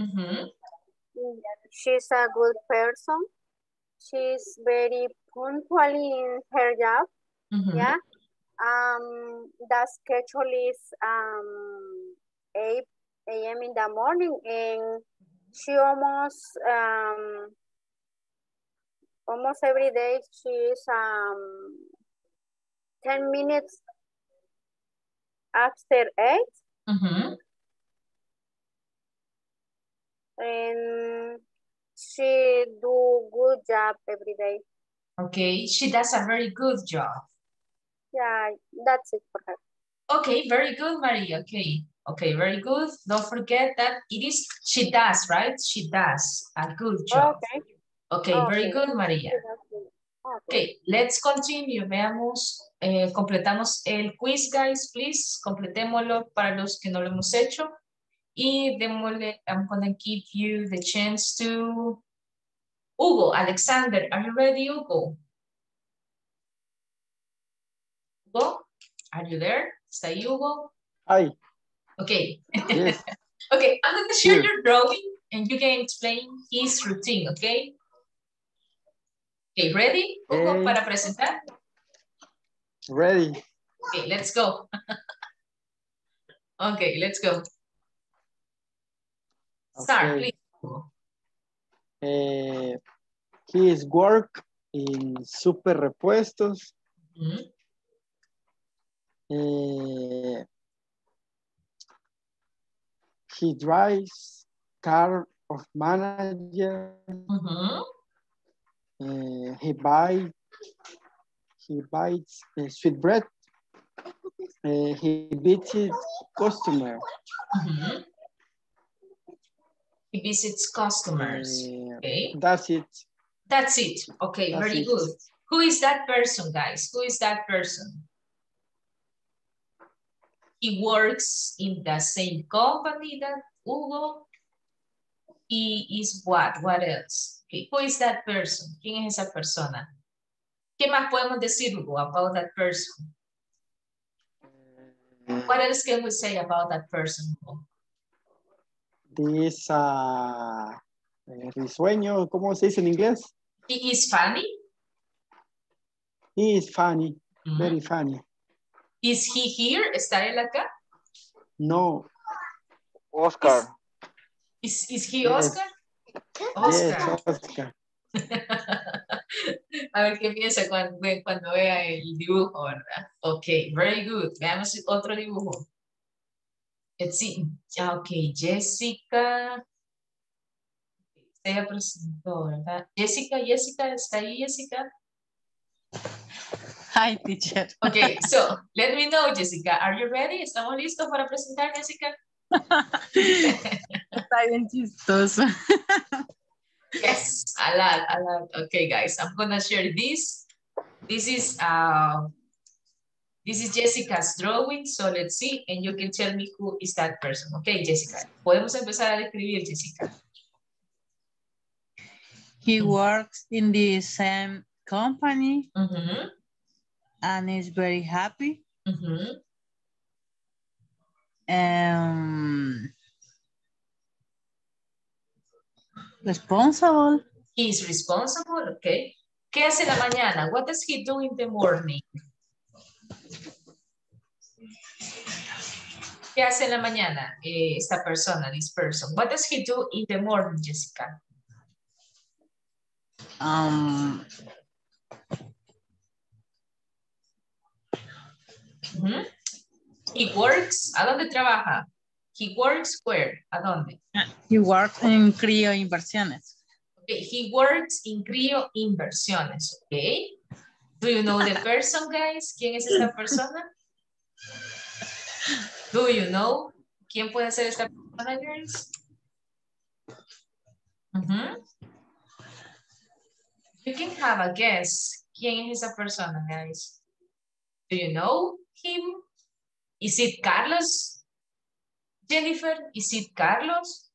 She's a good person. She's very punctual in her job. Yeah. The schedule is 8 a.m. in the morning, and she almost every day she's 10 minutes after 8.
Mm-hmm.
And she do good job every day.
Okay, she does a very good job.
Yeah, that's it for her.
Okay, very good, Maria. Okay, okay, very good. Don't forget that it is, she does, right? She does a good job.
Okay.
Okay, very good, Maria. Okay, let's continue. Veamos, completamos el quiz, guys, please. Completémoslo para los que no lo hemos hecho. Y démosle, I'm gonna give you the chance to Hugo, Alexander. Are you ready, Hugo? Hugo, are you there? ¿Está ahí, Hugo?
Hi.
Okay.
Yes.
Okay, I'm gonna share
Here.
your drawing and you can explain his routine, okay? Okay, ready, Hugo,
Okay.
para presentar?
Ready.
Okay, let's go. Okay, let's go. Start,
Okay.
please.
His work in Super Repuestos.
Mm-hmm.
He drives car of manager.
Mm-hmm.
He buys sweet bread. He visits customer.
Mm-hmm. He visits customers. Okay.
That's it.
That's it. Okay,
That's
very
it.
good. Who is that person, guys? Who is that person? He works in the same company that Hugo. He is what? What else? Okay, who is that person? ¿Quién es esa persona? ¿Qué más podemos decir, Hugo, about that person? What else can we say about that person, Hugo?
This risueño, ¿cómo se dice en inglés?
He is funny?
He is funny,
Mm-hmm.
very funny.
Is he here? ¿Está él acá?
No.
Oscar.
Is he
Yes.
Oscar? Oscar.
Yes, Oscar.
A ver qué piensa cuando vea el dibujo, ¿verdad? Ok, very good. Veamos otro dibujo. Let's see. Ok, Jessica. Se ya presentó, ¿verdad? Jessica, ¿está ahí, Jessica?
Hi, teacher.
Okay, so let me know, Jessica. Are you ready? ¿Estamos listos para presentar, Jessica?
Está bien chistoso.
Yes, a lot. Okay, guys, I'm gonna share this. This is Jessica's drawing, so let's see, and you can tell me who is that person. Okay, Jessica. Podemos empezar a describir, Jessica.
He works in the same company.
Mm-hmm.
And is very happy.
Mm-hmm.
Responsible.
He is responsible, okay. ¿Qué hace en la mañana? What does he do in the morning? ¿Qué hace en la mañana esta persona, this person? What does he do in the morning, Jessica? Mm-hmm. He works, ¿a dónde trabaja? He works where? ¿A dónde?
He works in Crio Inversiones.
Okay, he works in Crio Inversiones, okay. Do you know the person, guys? ¿Quién es esta persona? Do you know? ¿Quién puede ser esta persona, guys? Mm-hmm. You can have a guess. ¿Quién es esa persona, guys? Do you know him? Is it Carlos? Jennifer, is it Carlos?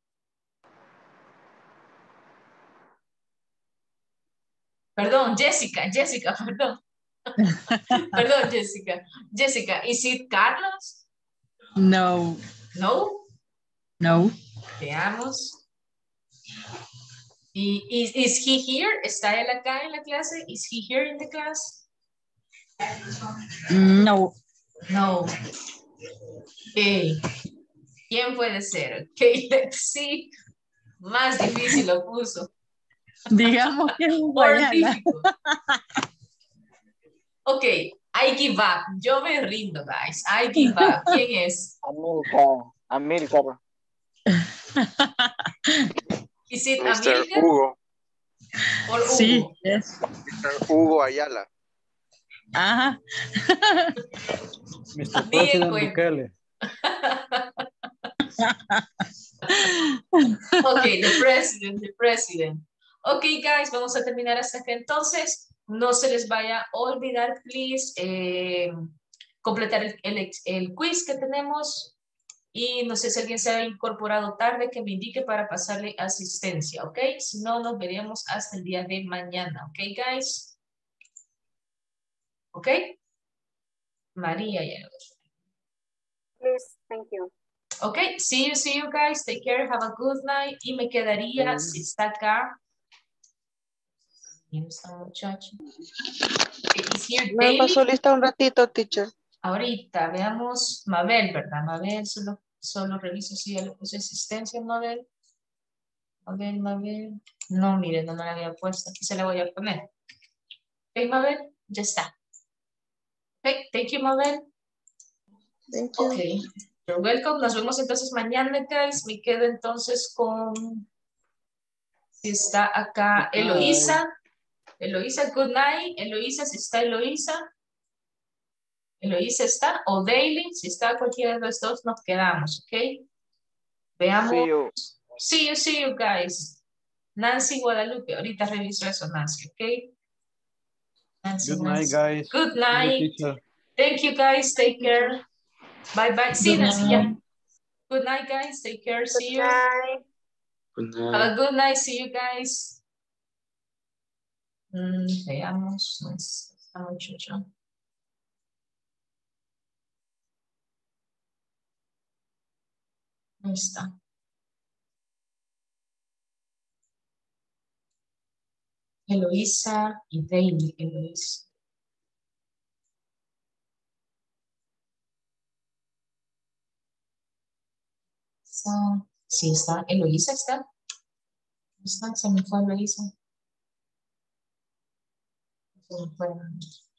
Perdón, Jessica, perdón. Perdón, Jessica, is it Carlos?
No.
No?
No.
Veamos. Is he here? ¿Está él acá en la clase? Is he here in the class?
No.
No. Okay. ¿Quién puede ser? Ok, let's see. Más difícil lo puso.
Digamos que es un
More
Guayana.
difficult. Ok, I give up. Yo me rindo, guys. I give up. ¿Quién es?
Amílcar.
Is it
Mr.
Amílcar?
Hugo.
Or Hugo?
Sí, es.
Mr. Hugo Ayala.
Ajá.
Mr. President Bukele.
Ok, the president. Ok, guys, vamos a terminar hasta acá entonces. No se les vaya a olvidar, please, completar el quiz que tenemos. Y no sé si alguien se ha incorporado tarde, que me indique para pasarle asistencia, ¿ok? Si no, nos veremos hasta el día de mañana, ¿ok, guys? ¿Ok? María ya.
Please, thank you.
Ok, see you guys, take care, have a good night. Y me quedaría, si está acá, ¿quién está muchacho?
Me pasó lista un ratito, teacher.
Ahorita, veamos, Mabel, ¿verdad? Mabel, solo reviso si ya le puse asistencia, Mabel. Mabel. No, mire, no la había puesto, aquí se la voy a poner. Ok, Mabel, ya está. Ok, thank you, Mabel.
Thank you.
Ok, you're welcome. Nos vemos entonces mañana, guys. Me quedo entonces con... Si está acá Eloísa. Eloísa, good night. Eloísa, si está Eloísa. Eloísa está. O Daily, si está cualquiera de los dos, nos quedamos, ¿ok? Veamos. See you guys. Nancy Guadalupe. Ahorita reviso eso, Nancy, ¿ok? Nancy,
Good night, guys.
Good night.
Teacher.
Thank you, guys. Take care. Bye-bye. See you, Nancy. Good night, guys. Take care. See you.
Good night.
Have a good night. See you guys. Veamos. No está mucho. Ahí está. Eloísa y Daily. Eloísa. Sí, está. Eloísa está. Se me fue Eloísa. Se me fue.